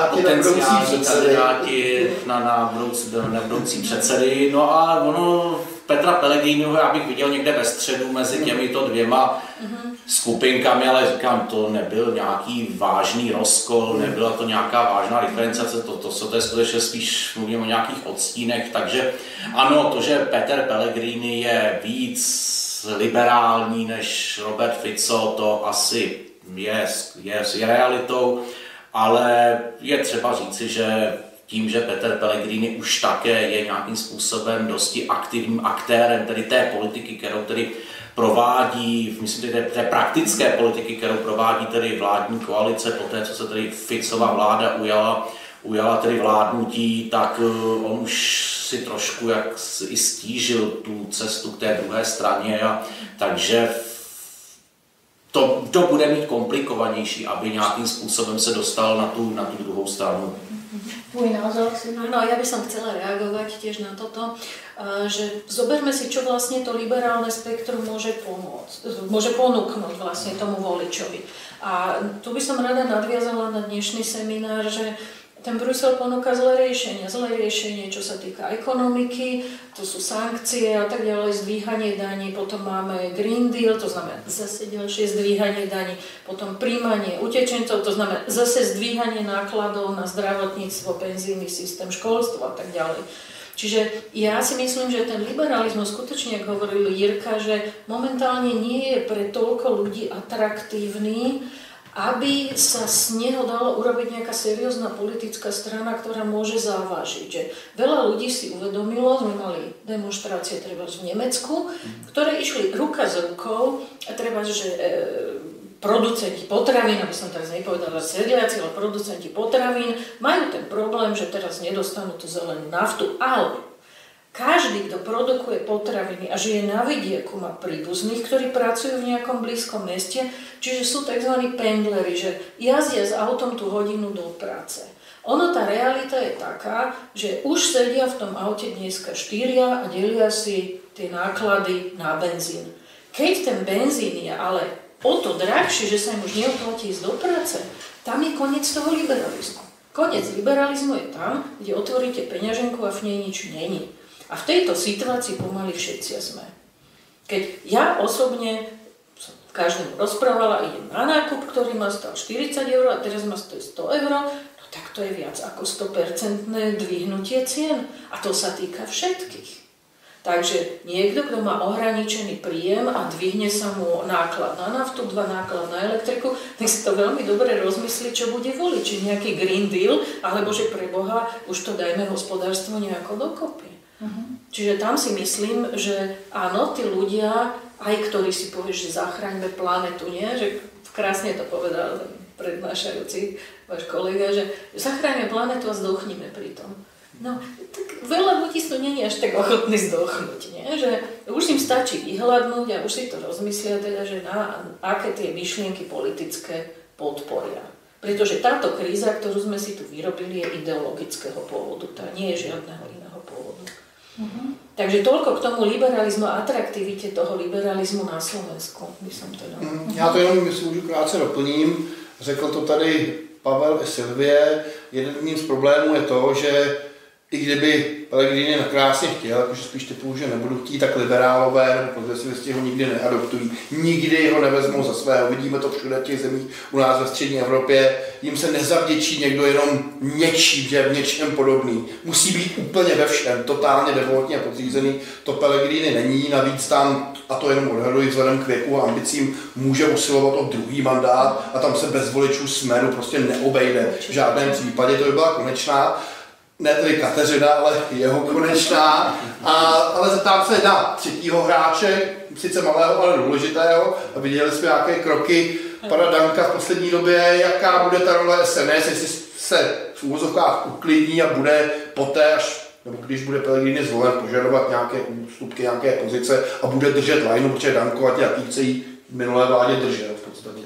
kandidáti na budoucí předsedy. No a ono Petra Pellegriniho já bych viděl někde ve středu mezi těmito dvěma skupinkami, ale říkám, to nebyl nějaký vážný rozkol, nebyla to nějaká vážná diferenciace, to je skutečně spíš mluvím o nějakých odstínech, takže ano, to, že Peter Pellegrini je víc liberální než Robert Fico, to asi je realitou, ale je třeba říci, že tím, že Peter Pellegrini už také je nějakým způsobem dosti aktivním aktérem tedy té politiky, kterou tedy provádí, myslím, té praktické politiky, kterou provádí tedy vládní koalice, poté, co se tedy Ficova vláda ujala tedy vládnutí, tak on už si trošku jak i stížil tu cestu k té druhé straně, takže to bude mít komplikovanější, aby nějakým způsobem se dostal na tu druhou stranu. Tvoj názor? No, ja by som chcela reagovať tiež na toto, že zoberme si, čo vlastne to liberálne spektrum môže ponúknuť vlastne tomu voličovi. A tu by som rada nadviazala na dnešný seminár, že ten Brusel ponúka zlé riešenie, čo sa týka ekonomiky, to sú sankcie a tak ďalej, zdvíhanie daní, potom máme Green Deal, to znamená zase ďalšie zdvíhanie daní, potom príjmanie utečencov, to znamená zase zdvíhanie nákladov na zdravotníctvo, penzijný systém, školstvo a tak ďalej. Čiže ja si myslím, že ten liberalizmus, skutočne, ako hovoril Jirka, že momentálne nie je pre toľko ľudí atraktívny, aby sa z neho dalo urobiť nejaká seriózna politická strana, ktorá môže závažiť. Že veľa ľudí si uvedomilo, sme mali demonštrácie treba v Nemecku, ktoré išli ruka s rukou, a treba, že producenti potravín, aby som teraz nepovedala sedliaci, ale producenti potravín majú ten problém, že teraz nedostanú tú zelenú naftu, ale každý, kto produkuje potraviny a žije na vidieku, má príbuzných, ktorí pracujú v nejakom blízkom meste, čiže sú tzv. Pendleri, že jazdia s autom tú hodinu do práce. Tá realita je taká, že už sedia v tom aute dneska 4 a delia si tie náklady na benzín. Keď ten benzín je ale o to drahší, že sa im už neoplatí ísť do práce, tam je koniec toho liberalizmu. Koniec liberalizmu je tam, kde otvoríte peňaženku a v nej nič není. A v tejto situácii pomaly všetci sme. Keď ja osobne som každému rozprávala, idem na nákup, ktorý ma stal 40 € a teraz ma stojí 100 €, no tak to je viac ako 100% dvihnutie cien. A to sa týka všetkých. Takže niekto, kto má ohraničený príjem a dvihne sa mu náklad na naftu, 2 náklad na elektriku, tak si to veľmi dobre rozmyslí, čo bude voliť. Či nejaký Green Deal, alebo že pre Boha už to dajme hospodárstvo nejako dokopy. Čiže tam si myslím, že áno, tí ľudia, aj ktorí si povieš, že zachraňme planetu, nie? Že krásne to povedal prednášajúci váš kolega, že zachráňme planetu a zdochníme pri tom. No, tak veľa ľudí to nie je až tak ochotný zdochnúť, nie? Že už im stačí vyhľadnúť a už si to rozmyslia teda, že na aké tie myšlienky politické podporia. Pretože táto kríza, ktorú sme si tu vyrobili, je ideologického pôvodu, tá nie je žiadneho iného pôvodu. Takže toľko k tomu liberalizmu a atraktivite toho liberalizmu na Slovensku, by som teda... Já to jenom, myslím, už krátce doplním. Řekl to tady Pavel i Silvie. Jedním z problémů je to, že i kdyby Pellegrini nakrásně chtěl, jakože spíš typu, že nebudu chtít, tak liberálové nebo progresivisti ho nikdy neadoptují. Nikdy ho nevezmou za svého. Vidíme to všude v těch zemích u nás ve střední Evropě. Jim se nezavděčí někdo jenom něčím, že je v něčem podobný. Musí být úplně ve všem, totálně devoltně podřízený. To Pellegrini není, navíc tam, a to jenom odhaduji vzhledem k věku a ambicím, může usilovat o druhý mandát a tam se bez voličů Smeru prostě neobejde. V žádném případě to by byla konečná. Ne tedy Kateřina, ale jeho konečná. Ale zeptám se na třetího hráče, sice malého, ale důležitého. A viděli jsme nějaké kroky pana Danka v poslední době, jaká bude ta role SNS, jestli se v úvozovkách uklidní a bude poté, až, nebo když bude Pellegrini zvolen, požadovat nějaké ústupky, nějaké pozice a bude držet lajnu, protože Danko a jaký chce jí minulé vládě držet v podstatě.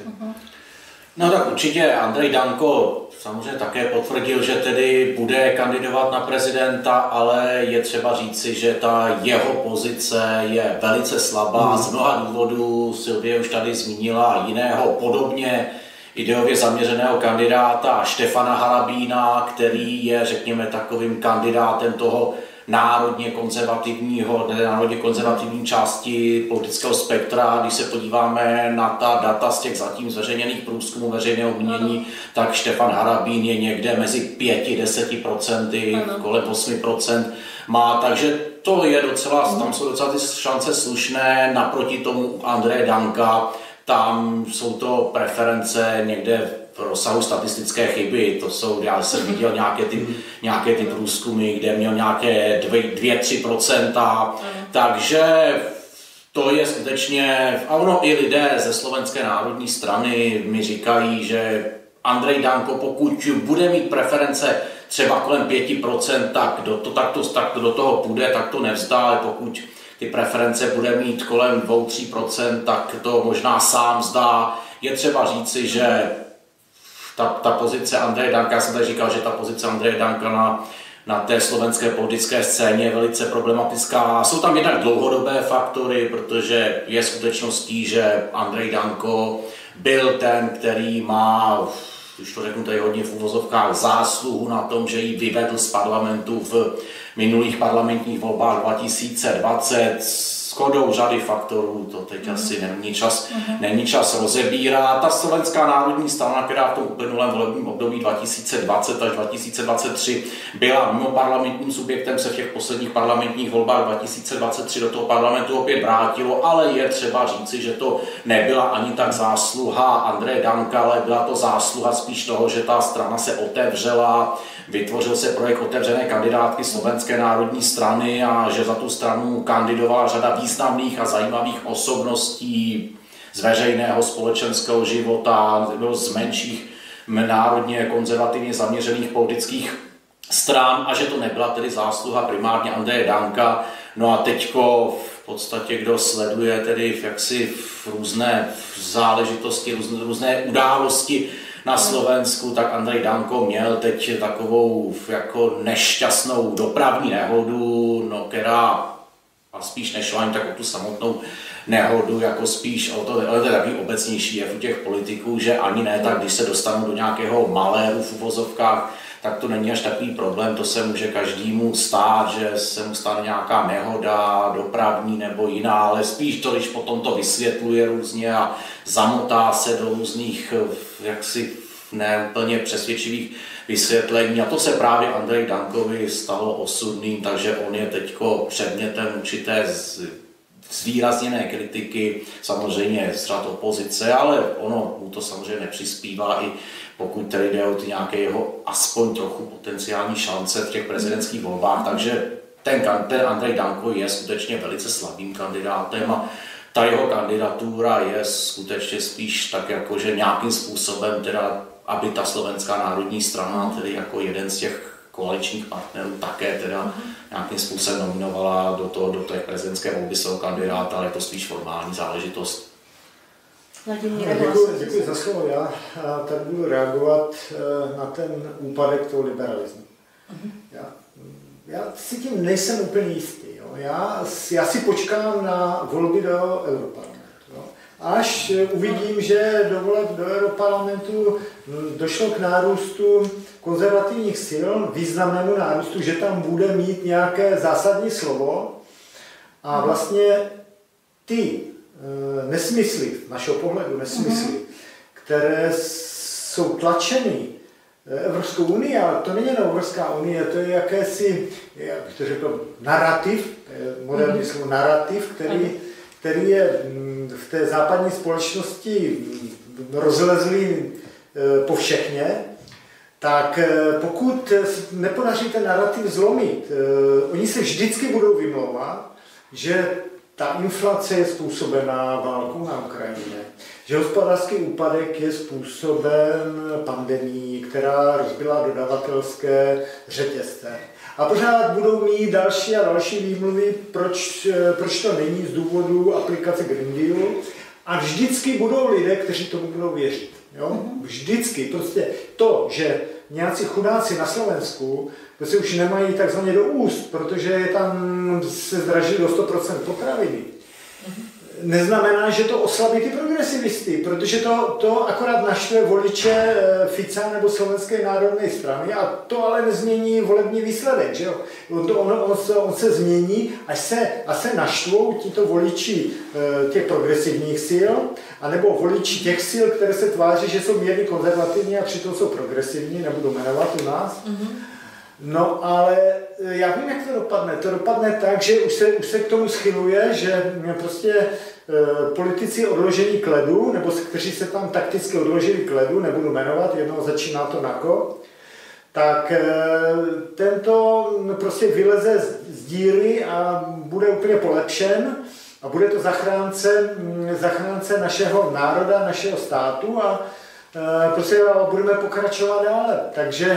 No tak určitě Andrej Danko samozřejmě také potvrdil, že tedy bude kandidovat na prezidenta, ale je třeba říci, že ta jeho pozice je velice slabá z mnoha důvodů. Silvie už tady zmínila jiného podobně ideově zaměřeného kandidáta Štefana Harabína, který je, řekněme, takovým kandidátem toho národně konzervativní části politického spektra. Když se podíváme na ta data z těch zatím zveřejněných průzkumů veřejného mínění, tak Štefan Harabín je někde mezi 5–10%, kolem 8% má, takže to je docela, tam jsou docela ty šance slušné, naproti tomu Andreje Danka, tam jsou to preference někde v rozsahu statistické chyby, to jsou, já jsem viděl nějaké ty průzkumy, kde měl nějaké 2–3%, takže to je skutečně, a ono i lidé ze Slovenské národní strany mi říkají, že Andrej Danko, pokud bude mít preference třeba kolem 5%, tak do toho půjde, tak to nevzdá, ale pokud ty preference bude mít kolem 2–3%, tak to možná sám vzdá. Je třeba říci, že ta pozice Andreje Danka, já jsem tady říkal, že ta pozice Andreje Danka na té slovenské politické scéně je velice problematická. Jsou tam jednak dlouhodobé faktory, protože je skutečností, že Andrej Danko byl ten, který má, když to řeknu tady hodně v uvozovkách, zásluhu na tom, že ji vyvedl z parlamentu v minulých parlamentních volbách 2020 shodou řady faktorů, to teď asi není čas rozebírat. Ta Slovenská národní strana, která v tom uplynulém volebním období 2020 až 2023 byla mimo parlamentním subjektem, se v těch posledních parlamentních volbách 2023 do toho parlamentu opět vrátilo, ale je třeba říci, že to nebyla ani tak zásluha Andreje Danka, ale byla to zásluha spíš toho, že ta strana se otevřela, vytvořil se projekt otevřené kandidátky Slovenské národní strany a že za tu stranu kandidovala řada významných a zajímavých osobností z veřejného společenského života, z menších národně konzervativně zaměřených politických stran a že to nebyla tedy zásluha primárně Andreje Danka. No a teďko v podstatě, kdo sleduje tedy jaksi různé záležitosti, různé události na Slovensku, tak Andrej Danko měl teď takovou jako nešťastnou dopravní nehodu, no, která a spíš nešlo ani tak o tu samotnou nehodu, jako spíš o to, ale to je takový obecnější jev u těch politiků, že ani ne tak, když se dostanou do nějakého maléru v uvozovkách, tak to není až takový problém, to se může každému stát, že se mu stane nějaká nehoda, dopravní nebo jiná, ale spíš to, když potom to vysvětluje různě a zamotá se do různých jaksi neúplně přesvědčivých vysvětlení. A to se právě Andreji Dankovi stalo osudným, takže on je teďko předmětem určité zvýrazněné kritiky, samozřejmě z řad opozice, ale ono mu to samozřejmě nepřispívá, i pokud tedy jde o ty nějaké jeho aspoň trochu potenciální šance v těch prezidentských volbách, takže ten Andrej Danko je skutečně velice slabým kandidátem a ta jeho kandidatura je skutečně spíš tak jako, že nějakým způsobem teda, aby ta Slovenská národní strana, tedy jako jeden z těch koaličních partnerů, také teda nějakým způsobem nominovala do té prezidentské volby svého kandidáta, ale je to spíš formální záležitost. Děkuji za slovo. Já tady budu reagovat na ten úpadek toho liberalismu. Já si tím nejsem úplně jistý. Jo. Já si počkám na volby do Europarlamentu. Jo. Až uvidím, že do voleb do Europarlamentu došlo k nárůstu konzervativních sil, významnému nárůstu, že tam bude mít nějaké zásadní slovo a vlastně ty nesmysly, z našeho pohledu nesmysly, které jsou tlačeny Evropskou unii, ale to není jenom Evropská unie, to je jakési, jak bych to řekl, narrativ, moderní slovo narrativ, který je v té západní společnosti rozlezlý povšechně, tak pokud nepodaří ten narrativ zlomit, oni se vždycky budou vymlouvat, že ta inflace je způsobená válkou na Ukrajině, že hospodářský úpadek je způsoben pandemií, která rozbila dodavatelské řetězce. A pořád budou mít další a další výmluvy, proč to není z důvodu aplikace Green Dealu. A vždycky budou lidé, kteří tomu budou věřit. Jo? Vždycky. Prostě to, že nějací chudáci na Slovensku to si už nemají takzvaně do úst, protože tam se zdraží do 100% potraviny. Neznamená, že to oslabí ty progresivisty, protože to akorát naštve voliče Fica nebo Slovenské národné strany a to ale nezmění volební výsledek. Že jo? On se změní, až se naštvou tito voliči těch progresivních sil, anebo voliči těch sil, které se tváří, že jsou mírně konzervativní a přitom jsou progresivní, nebudu jmenovat u nás. No ale já vím, jak to dopadne. To dopadne tak, že už se k tomu schyluje, že prostě politici odložení k ledu, nebo kteří se tam takticky odložili k ledu, nebudu jmenovat, jednoho začíná to nako, tak tento prostě vyleze z díry a bude úplně polepšen a bude to zachránce našeho národa, našeho státu a prostě budeme pokračovat dále. Takže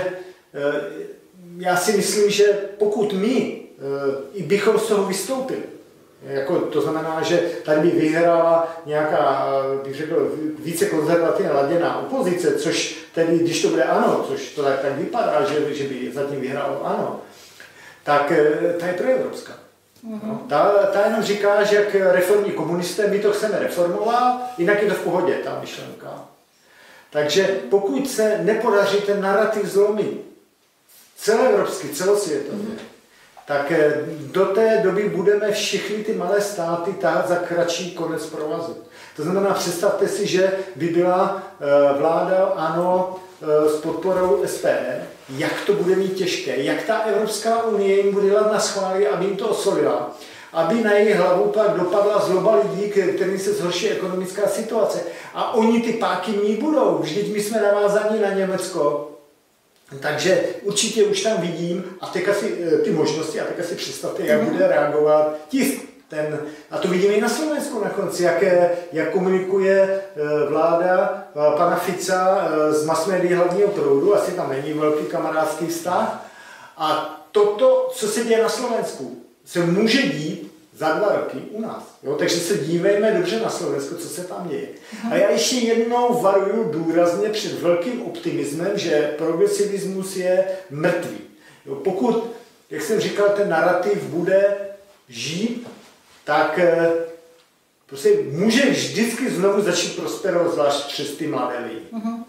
já si myslím, že pokud my bychom z toho vystoupili, jako to znamená, že tady by vyhrála nějaká, bych řekl, více konzervativně laděná opozice, což tedy, když to bude ANO, což to tak vypadá, že by zatím vyhrálo ANO, tak ta je proevropská. No, ta jenom říká, že jak reformní komunisté, my to chceme reformovat, jinak je to v pohodě, ta myšlenka. Takže pokud se nepodaří ten narrativ zlomit, celoevropsky, celosvětově, tak do té doby budeme všechny ty malé státy tahat za kratší konec provazu. To znamená, představte si, že by byla vláda ANO s podporou SPD, jak to bude mít těžké, jak ta Evropská unie jim bude dělat na schvály, aby jim to osolila, aby na jejich hlavu pak dopadla zloba lidí, kterým se zhorší ekonomická situace. A oni ty páky mít budou, vždyť my jsme navázaní na Německo. Takže určitě už tam vidím a teďka si ty možnosti a teďka si představte, jak bude reagovat tisk. A to vidíme i na Slovensku na konci, jak komunikuje vláda pana Fica z mass médií hlavního proudu, asi tam není velký kamarádský vztah. A toto, co se děje na Slovensku, se může dít za 2 roky u nás. Jo? Takže se dívejme dobře na Slovensko, co se tam děje. A já ještě jednou varuju důrazně před velkým optimismem, že progresivismus je mrtvý. Jo? Pokud, jak jsem říkal, ten narrativ bude žít, tak prostě může vždycky znovu začít prosperovat, zvlášť přes ty mladé lidi.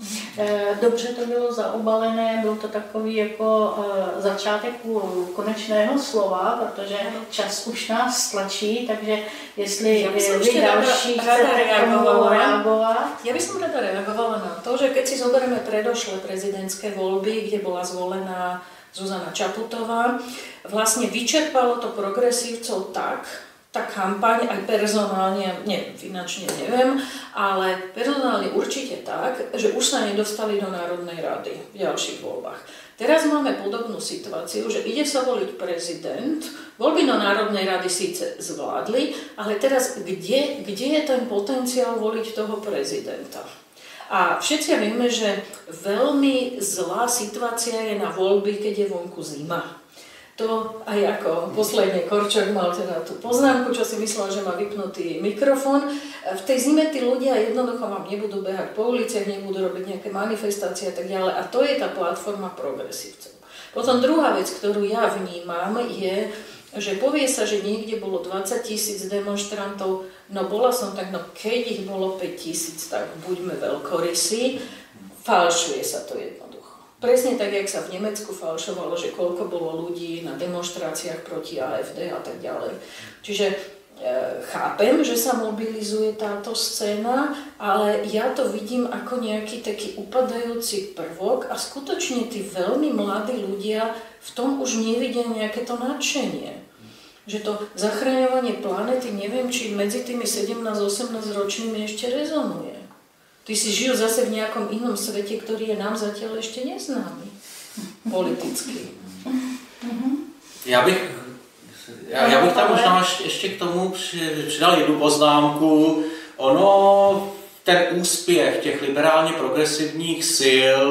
Dobře to bylo zaobalené, byl to takový jako začátek konečného slova, protože čas už nás tlačí, takže jestli vy další chcete reagovat. Ja by som rada reagovala na to, že keď si zoberieme predošlé prezidentské voľby, kde bola zvolená Zuzana Čaputová, vlastne vyčerpalo to progresívcov tak, tá kampaň aj personálne, finančne neviem, ale personálne určite tak, že už sa nedostali do Národnej rady v ďalších voľbách. Teraz máme podobnú situáciu, že ide sa voliť prezident, voľby do Národnej rady síce zvládli, ale teraz kde je ten potenciál voliť toho prezidenta? A všetci vieme, že veľmi zlá situácia je na voľby, keď je vonku zima. To aj ako posledne Korčok mal teda tú poznámku, čo si myslel, že má vypnutý mikrofón. V tej zime tí ľudia jednoducho vám nebudú behať po uliciach, nebudú robiť nejaké manifestácie a tak ďalej. A to je tá platforma progresívcov. Potom druhá vec, ktorú ja vnímam, je, že povie sa, že niekde bolo 20 000 demonstrantov, no bola som tak, keď ich bolo 5 000, tak buďme veľkorysí, falšuje sa to jednoducho. Presne tak, jak sa v Nemecku falšovalo, že koľko bolo ľudí na demonštráciách proti AfD a tak ďalej. Čiže chápem, že sa mobilizuje táto scéna, ale ja to vidím ako nejaký taký upadajúci prvok a skutočne tí veľmi mladí ľudia v tom už nevidia nejaké to nadšenie. Že to zachraňovanie planety, neviem, či medzi tými 17-18 ročnými ešte rezonuje. Ty si žil zase v nejakom inom svete, ktorý je nám zatiaľ ešte neznámy. Politicky. Já bych tam možná ještě k tomu přidal jednu poznámku. Ono, ten úspěch těch liberálně progresivních sil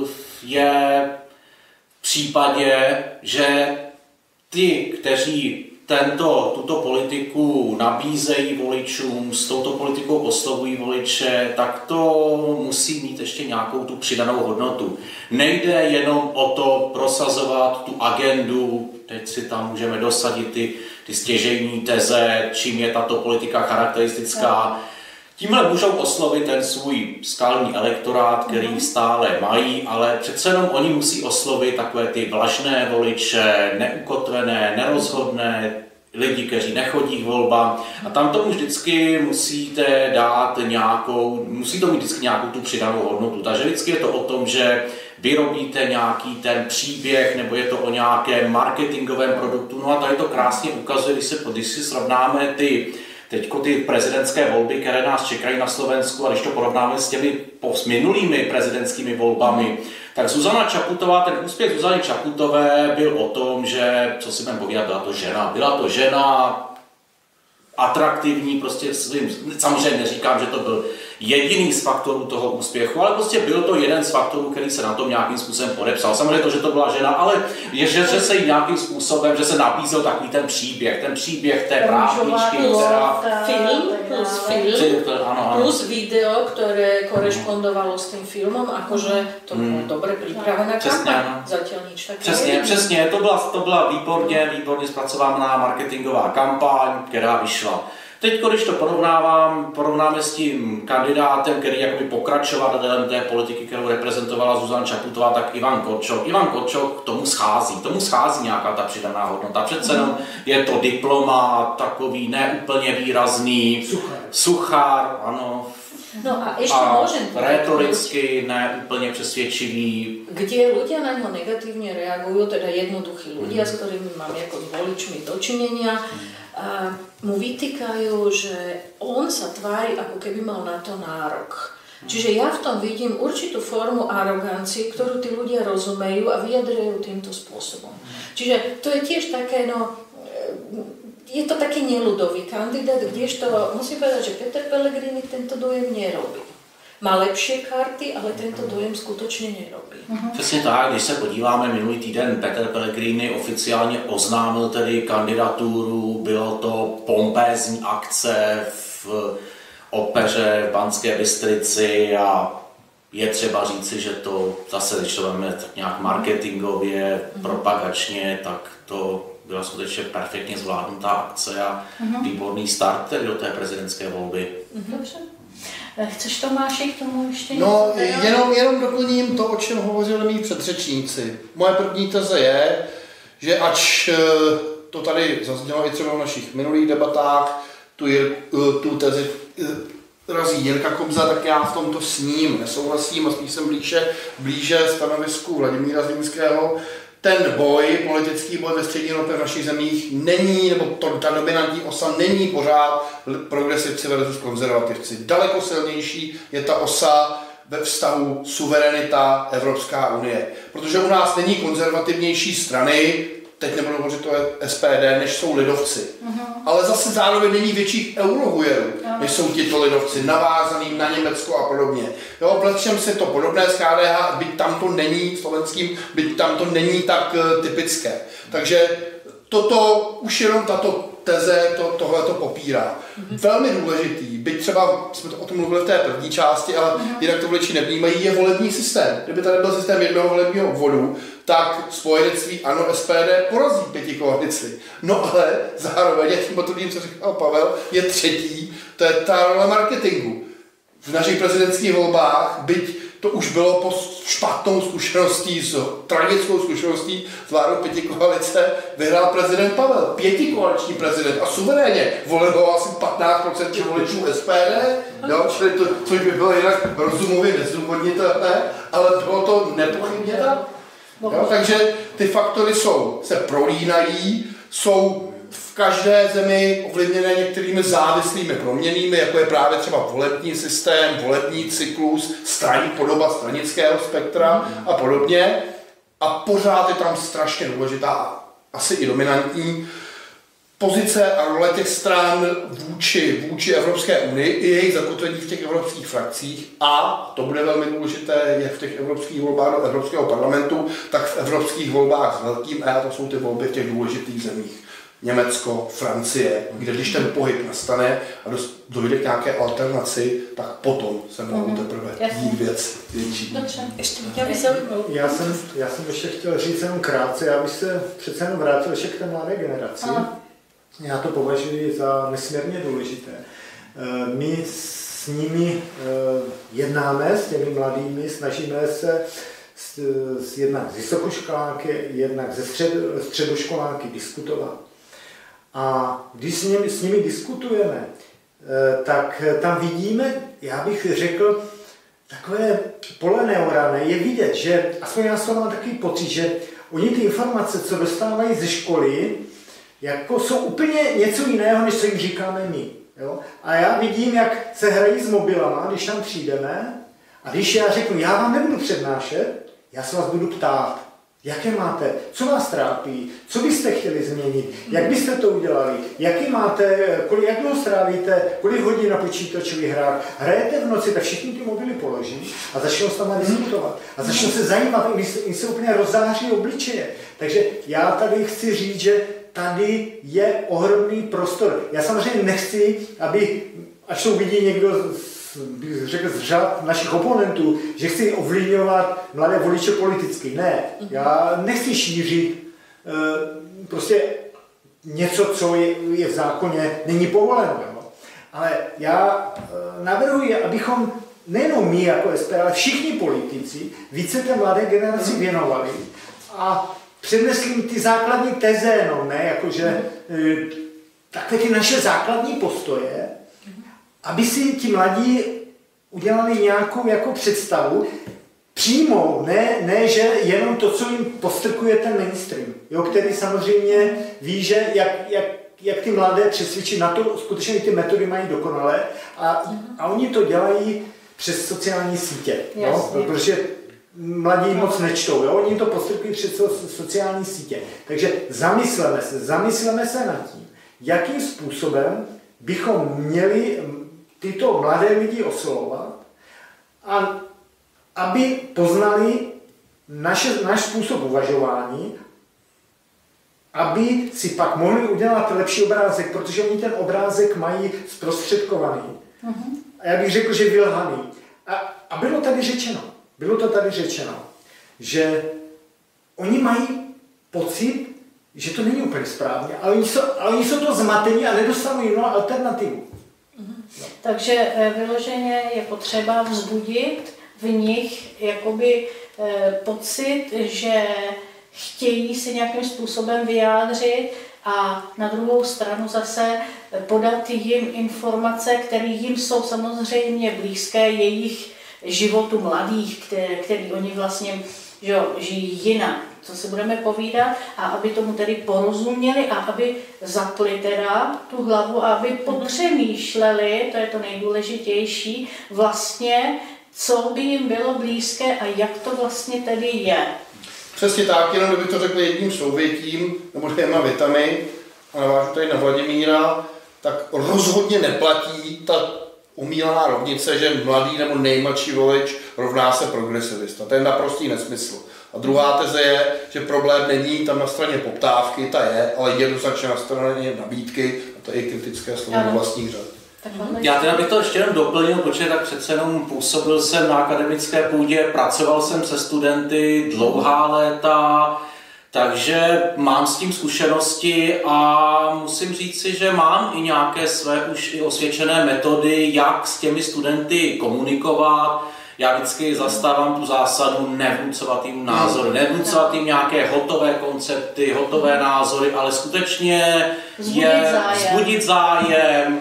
je v případě, že ty, kteří tuto politiku nabízejí voličům, s touto politikou oslovují voliče, tak to musí mít ještě nějakou tu přidanou hodnotu. Nejde jenom o to prosazovat tu agendu, teď si tam můžeme dosadit ty stěžejní teze, čím je tato politika charakteristická. Tímhle můžou oslovit ten svůj skalní elektorát, který stále mají, ale přece jenom oni musí oslovit takové ty vlažné voliče, neukotvené, nerozhodné, lidi, kteří nechodí k volbám. A tam tomu vždycky musíte dát musí to mít vždycky nějakou tu přidanou hodnotu. Takže vždycky je to o tom, že vyrobíte nějaký ten příběh, nebo je to o nějakém marketingovém produktu. No a tady to krásně ukazuje, když si srovnáme teďko ty prezidentské volby, které nás čekají na Slovensku, a když to porovnáme s těmi minulými prezidentskými volbami, tak Zuzana Čaputová, ten úspěch Zuzany Čaputové byl o tom, že, co si budeme povídat, byla to žena atraktivní, prostě samozřejmě neříkám, že to byl jediný z faktorů toho úspěchu, ale prostě byl to jeden z faktorů, který se na tom nějakým způsobem podepsal. Samozřejmě to, že to byla žena, ale že se jí nějakým způsobem, že se nabízel takový ten příběh té právničky, která... Film plus video, které korešpondovalo s tím filmem, akože to bylo dobře připravená kampaň. Zatiaľ nič také. Přesně, to byla výborně zpracovaná marketingová kampaň, která vyšla. Teď, když to porovnáme s tím kandidátem, který jakoby pokračovatelem té politiky, kterou reprezentovala Zuzana Čaputová, tak Ivan Korčok k tomu schází nějaká ta přidaná hodnota. Přece jenom je to diplomát, takový neúplně výrazný, suchár, ano. No a ešte môžem retoricky neúplne přesvědčivý. Kde ľudia na ňo negatívne reagujú, teda jednoduchí ľudia, s ktorými mám ako s voličmi dočinenia, mu vytýkajú, že on sa tvári, ako keby mal na to nárok. Čiže ja v tom vidím určitú formu arogancie, ktorú tí ľudia rozumejú a vyjadrujú týmto spôsobom. Čiže to je tiež také, je to taký neľudový kandidát, kdežto musím povedať, že Peter Pellegrini tento dojem nerobí. Má lepšie karty, ale tento dojem skutočně nerobí. Přesně tak, když se podíváme, minulý týden Peter Pellegrini oficiálně oznámil tedy kandidaturu, bylo to pompézní akce v opeře v Banské Bystrici a je třeba říci, že to zase, když to vezmeme tak nějak marketingově, propagačně, tak to byla skutečně perfektně zvládnutá akce a výborný start tedy do té prezidentské volby. Dobře. Chceš, Tomáši, k tomu ještě něco? Jenom doplním to, o čem hovořili mý předřečníci. Moje první teze je, že ač to tady zaznělo i třeba v našich minulých debatách, tu tezi razí Jirka Kobza, tak já v tomto s ním nesouhlasím a spíš jsem blíže stanovisku Vladimíra Zlínského. ten politický boj ve střední Evropě v našich zemích není, nebo ta dominantní osa není pořád progresivci versus konzervativci. Daleko silnější je ta osa ve vztahu suverenita Evropská unie. Protože u nás není konzervativnější strany, teď nebudu hovořit o SPD, než jsou lidovci. Ale zase zároveň není větších eurohujerů, než jsou tito lidovci, navázaný na Německo a podobně. Jo, v lecčem se to podobné s KDH, byť tam to není slovenským, byť tam to není tak typické. Takže toto, už jenom tato teze tohle to popírá. Velmi důležitý, byť třeba jsme o tom mluvili v té první části, ale jinak to voliči nevnímají, je volební systém. Kdyby tady byl systém jednoho volebního obvodu, tak spojenectví ANO SPD porazí pětikoalici. No ale zároveň, jak tím potvrdím, co říkal Pavel, je třetí, to je ta role marketingu. V našich prezidentských volbách, byť to už bylo po špatnou zkušeností, s tragickou zkušeností s vládou pětikoalice, vyhrál prezident Pavel, pětikoaliční prezident a suverénně volil ho asi 15% voličů SPD, jo, čili to, což by bylo jinak rozumově nezdůvodnitelné, ale bylo to nepochybně tak. Jo, takže ty faktory se prolínají, jsou v každé zemi ovlivněné některými závislými proměnnými, jako je právě třeba volební systém, volební cyklus, podoba stranického spektra a podobně. A pořád je tam strašně důležitá, asi i dominantní, pozice a role těch stran vůči Evropské unii i jejich zakotvení v těch evropských frakcích a, to bude velmi důležité, je v těch evropských volbách do Evropského parlamentu, tak v evropských volbách s velkým E, to jsou ty volby v těch důležitých zemích. Německo, Francie, kde když ten pohyb nastane a dojde k nějaké alternaci, tak potom se mohou teprve dít věc větší. Já jsem ještě chtěl říct jenom krátce, já bych se přece jenom vrátil ještě k té mladé generaci. Já to považuji za nesmírně důležité. My s nimi jednáme, s těmi mladými, snažíme se jednak s vysokoškoláky, jednak ze středoškoláky diskutovat. A když s nimi diskutujeme, tak tam vidíme, já bych řekl, takové pole neorané. Je vidět, že, aspoň já mám takový pocit, že oni ty informace, co dostávají ze školy, jako jsou úplně něco jiného, než co jim říkáme my. Jo? A já vidím, jak se hrají s mobilama, když tam přijdeme, a když já řeknu, já vám nebudu přednášet, já se vás budu ptát, jaké máte, co vás trápí, co byste chtěli změnit, jak byste to udělali, jaký máte, jak dlouho strávíte, kolik hodin na počítačových hrách, hrajete v noci, tak všichni ty mobily položí a začnou s tam diskutovat. A začnou se zajímat, jim se úplně rozzáří obličeje. Takže já tady chci říct, že tady je ohromný prostor. Já samozřejmě nechci, aby, až to uvidí někdo bych řekl z řad našich oponentů, že chci ovlivňovat mladé voliče politicky. Ne, já nechci šířit prostě něco, co je v zákoně, není povoleno. Ale já navrhuji, abychom nejenom my jako SPD, ale všichni politici více té mladé generaci věnovali a přednesli mi ty základní teze, jenom ne, jakože takové ty naše základní postoje, aby si ti mladí udělali nějakou jako představu, přímou, ne, že jenom to, co jim postrkuje ten mainstream, jo, který samozřejmě ví, že jak ty mladé přesvědčit na to, skutečně ty metody mají dokonalé a oni to dělají přes sociální sítě, jo, protože mladí moc nečtou, jo, oni to postrkují přes sociální sítě. Takže zamysleme se nad tím, jakým způsobem bychom měli tyto mladé lidi oslovovat, a aby poznali náš způsob uvažování, aby si pak mohli udělat lepší obrázek, protože oni ten obrázek mají zprostředkovaný. A já bych řekl, že vylhaný. A bylo to tady řečeno, že oni mají pocit, že to není úplně správně, ale oni jsou to zmatení a nedostanou jinou alternativu. Takže vyloženě je potřeba vzbudit v nich jakoby pocit, že chtějí si nějakým způsobem vyjádřit a na druhou stranu zase podat jim informace, které jim jsou samozřejmě blízké jejich životu mladých, který oni vlastně žijí jinak. co si budeme povídat a aby tomu tedy porozuměli a aby zapli teda tu hlavu a aby popřemýšleli, to je to nejdůležitější, vlastně, co by jim bylo blízké a jak to vlastně tedy je. Přesně tak, jenom kdyby to řekl jedním souvětím nebo 2 větami, a navážu tady na Vladimíra, tak rozhodně neplatí ta umílaná rovnice, že mladý nebo nejmladší volič rovná se progresivista. To je naprostý nesmysl. A druhá teze je, že problém není tam na straně poptávky, ta je, ale jednoznačně na straně nabídky, a to je i kritické slovo do vlastních řad. Já teda bych to ještě jenom doplnil, protože tak přece jenom působil jsem na akademické půdě, pracoval jsem se studenty dlouhá léta, takže mám s tím zkušenosti a musím říci, že mám i nějaké své už i osvědčené metody, jak s těmi studenty komunikovat. Já vždycky zastávám tu zásadu nevnucovat jim názory, nevnucovat jim nějaké hotové koncepty, hotové názory, ale skutečně vzbudit zájem,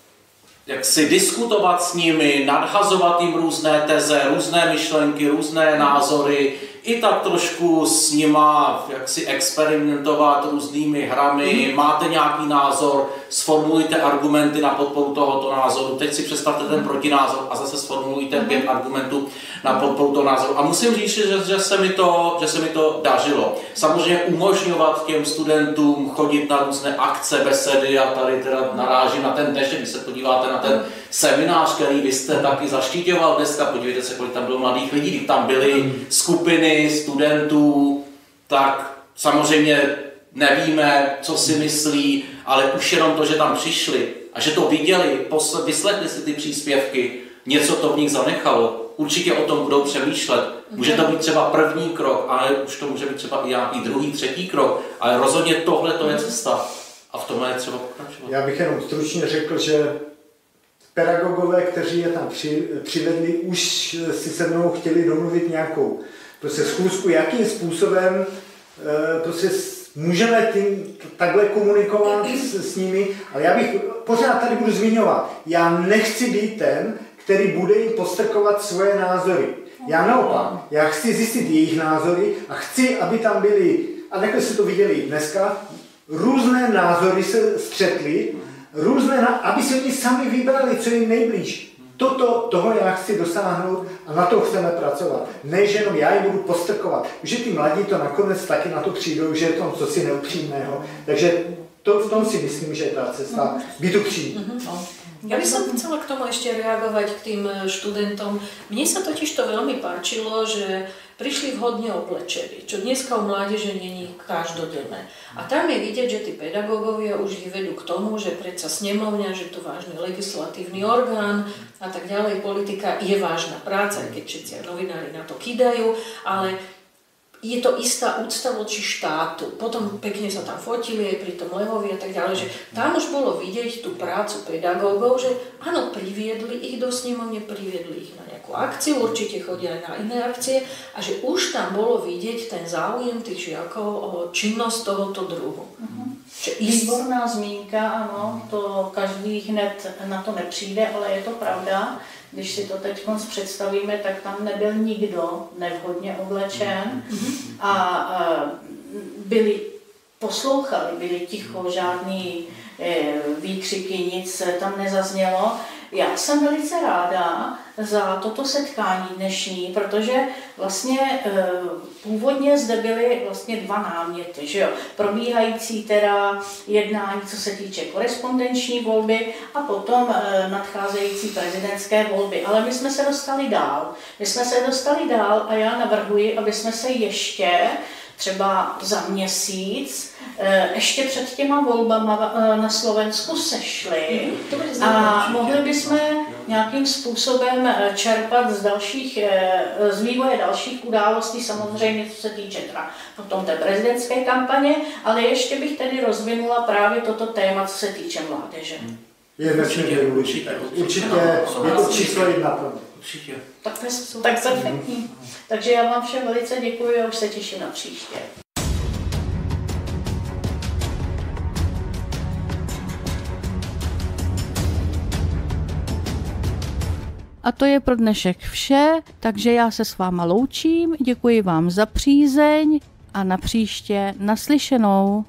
jak si diskutovat s nimi, nadhazovat jim různé teze, různé myšlenky, různé názory, i tak trošku s nima jak si experimentovat různými hrami, máte nějaký názor, sformulujte argumenty na podporu tohoto názoru, teď si představte ten protinázor a zase sformulujte 5 argumentů na podporu toho názoru. A musím říct, že se mi to dařilo. Samozřejmě umožňovat těm studentům chodit na různé akce, besedy a tady teda narážím na ten dnešek, když se podíváte na ten seminář, který vy jste taky zaštiťoval dneska, podívejte se, kolik tam bylo mladých lidí, když tam byly skupiny studentů, tak samozřejmě nevíme, co si myslí, ale už jenom to, že tam přišli a že to viděli, vyslechli si ty příspěvky, něco to v nich zanechalo, určitě o tom budou přemýšlet. Může to být třeba první krok, ale už to může být třeba i nějaký druhý, třetí krok, ale rozhodně tohle to je cesta a v tomhle je třeba pokračovat. Já bych jenom stručně řekl, že pedagogové, kteří je tam přivedli, už si se mnou chtěli domluvit nějakou prostě schůzku, jakým způsobem prostě můžeme takhle komunikovat s nimi, ale já bych pořád tady budu zmiňovat, já nechci být ten, který bude jim postrkovat svoje názory. Já naopak, já chci zjistit jejich názory a chci, aby tam byly, a takhle se to viděli dneska, různé názory se střetly, aby se oni sami vybrali, co jim nejblíž. Toho já chci dosáhnout a na to chceme pracovat. Ne, že jenom já jim budu postrkovat. Že ty mladí to nakonec taky na to přijdou, že je to cosi neupřímného. Takže v tom si myslím, že je ta cesta být upřímný. Ja by som chcela k tomu ešte reagovať k tým študentom. Mne sa totiž to veľmi páčilo, že prišli vhodne oblečení, čo dneska u mládeže není každodenné. A tam je vidieť, že tí pedagógovia už ich vedú k tomu, že predsa snemovňa, že to vážny legislatívny orgán a tak ďalej, politika je vážna práca, keď všetci novinári na to kidajú, ale je to istá úcta voči štátu. Potom pekne sa tam fotili aj pri tom Lehovi a tak ďalej, že tam už bolo vidieť tú prácu pedagógov, že áno, priviedli ich do snemovne, priviedli ich na nejakú akciu, určite chodia aj na iné akcie a že už tam bolo vidieť ten záujem tých žiakov o činnosť tohoto druhu. Výborná zmínka, ano, to každý hned na to nepřijde, ale je to pravda. Když si to teď představíme, tak tam nebyl nikdo nevhodně oblečen a poslouchali, byli ticho, žádný výkřiky, nic tam nezaznělo. Já jsem velice ráda za toto setkání dnešní, protože vlastně původně zde byly vlastně 2 náměty, že jo? Probíhající teda jednání, co se týče korespondenční volby a potom nadcházející prezidentské volby. Ale my jsme se dostali dál. A já navrhuji, aby jsme se ještě třeba za měsíc ještě před těma volbama na Slovensku sešli a mohli bychom nějakým způsobem čerpat z vývoje dalších událostí, samozřejmě co se týče potom té prezidentské kampaně, ale ještě bych tedy rozvinula právě toto téma, co se týče mládeže. Je nesmírně důležité. Určitě je to číslo 1 pro mě. Určitě. Tak perfektní. Takže já vám všem velice děkuji a už se těším na příště. A to je pro dnešek vše, takže já se s váma loučím, děkuji vám za přízeň a na příště naslyšenou.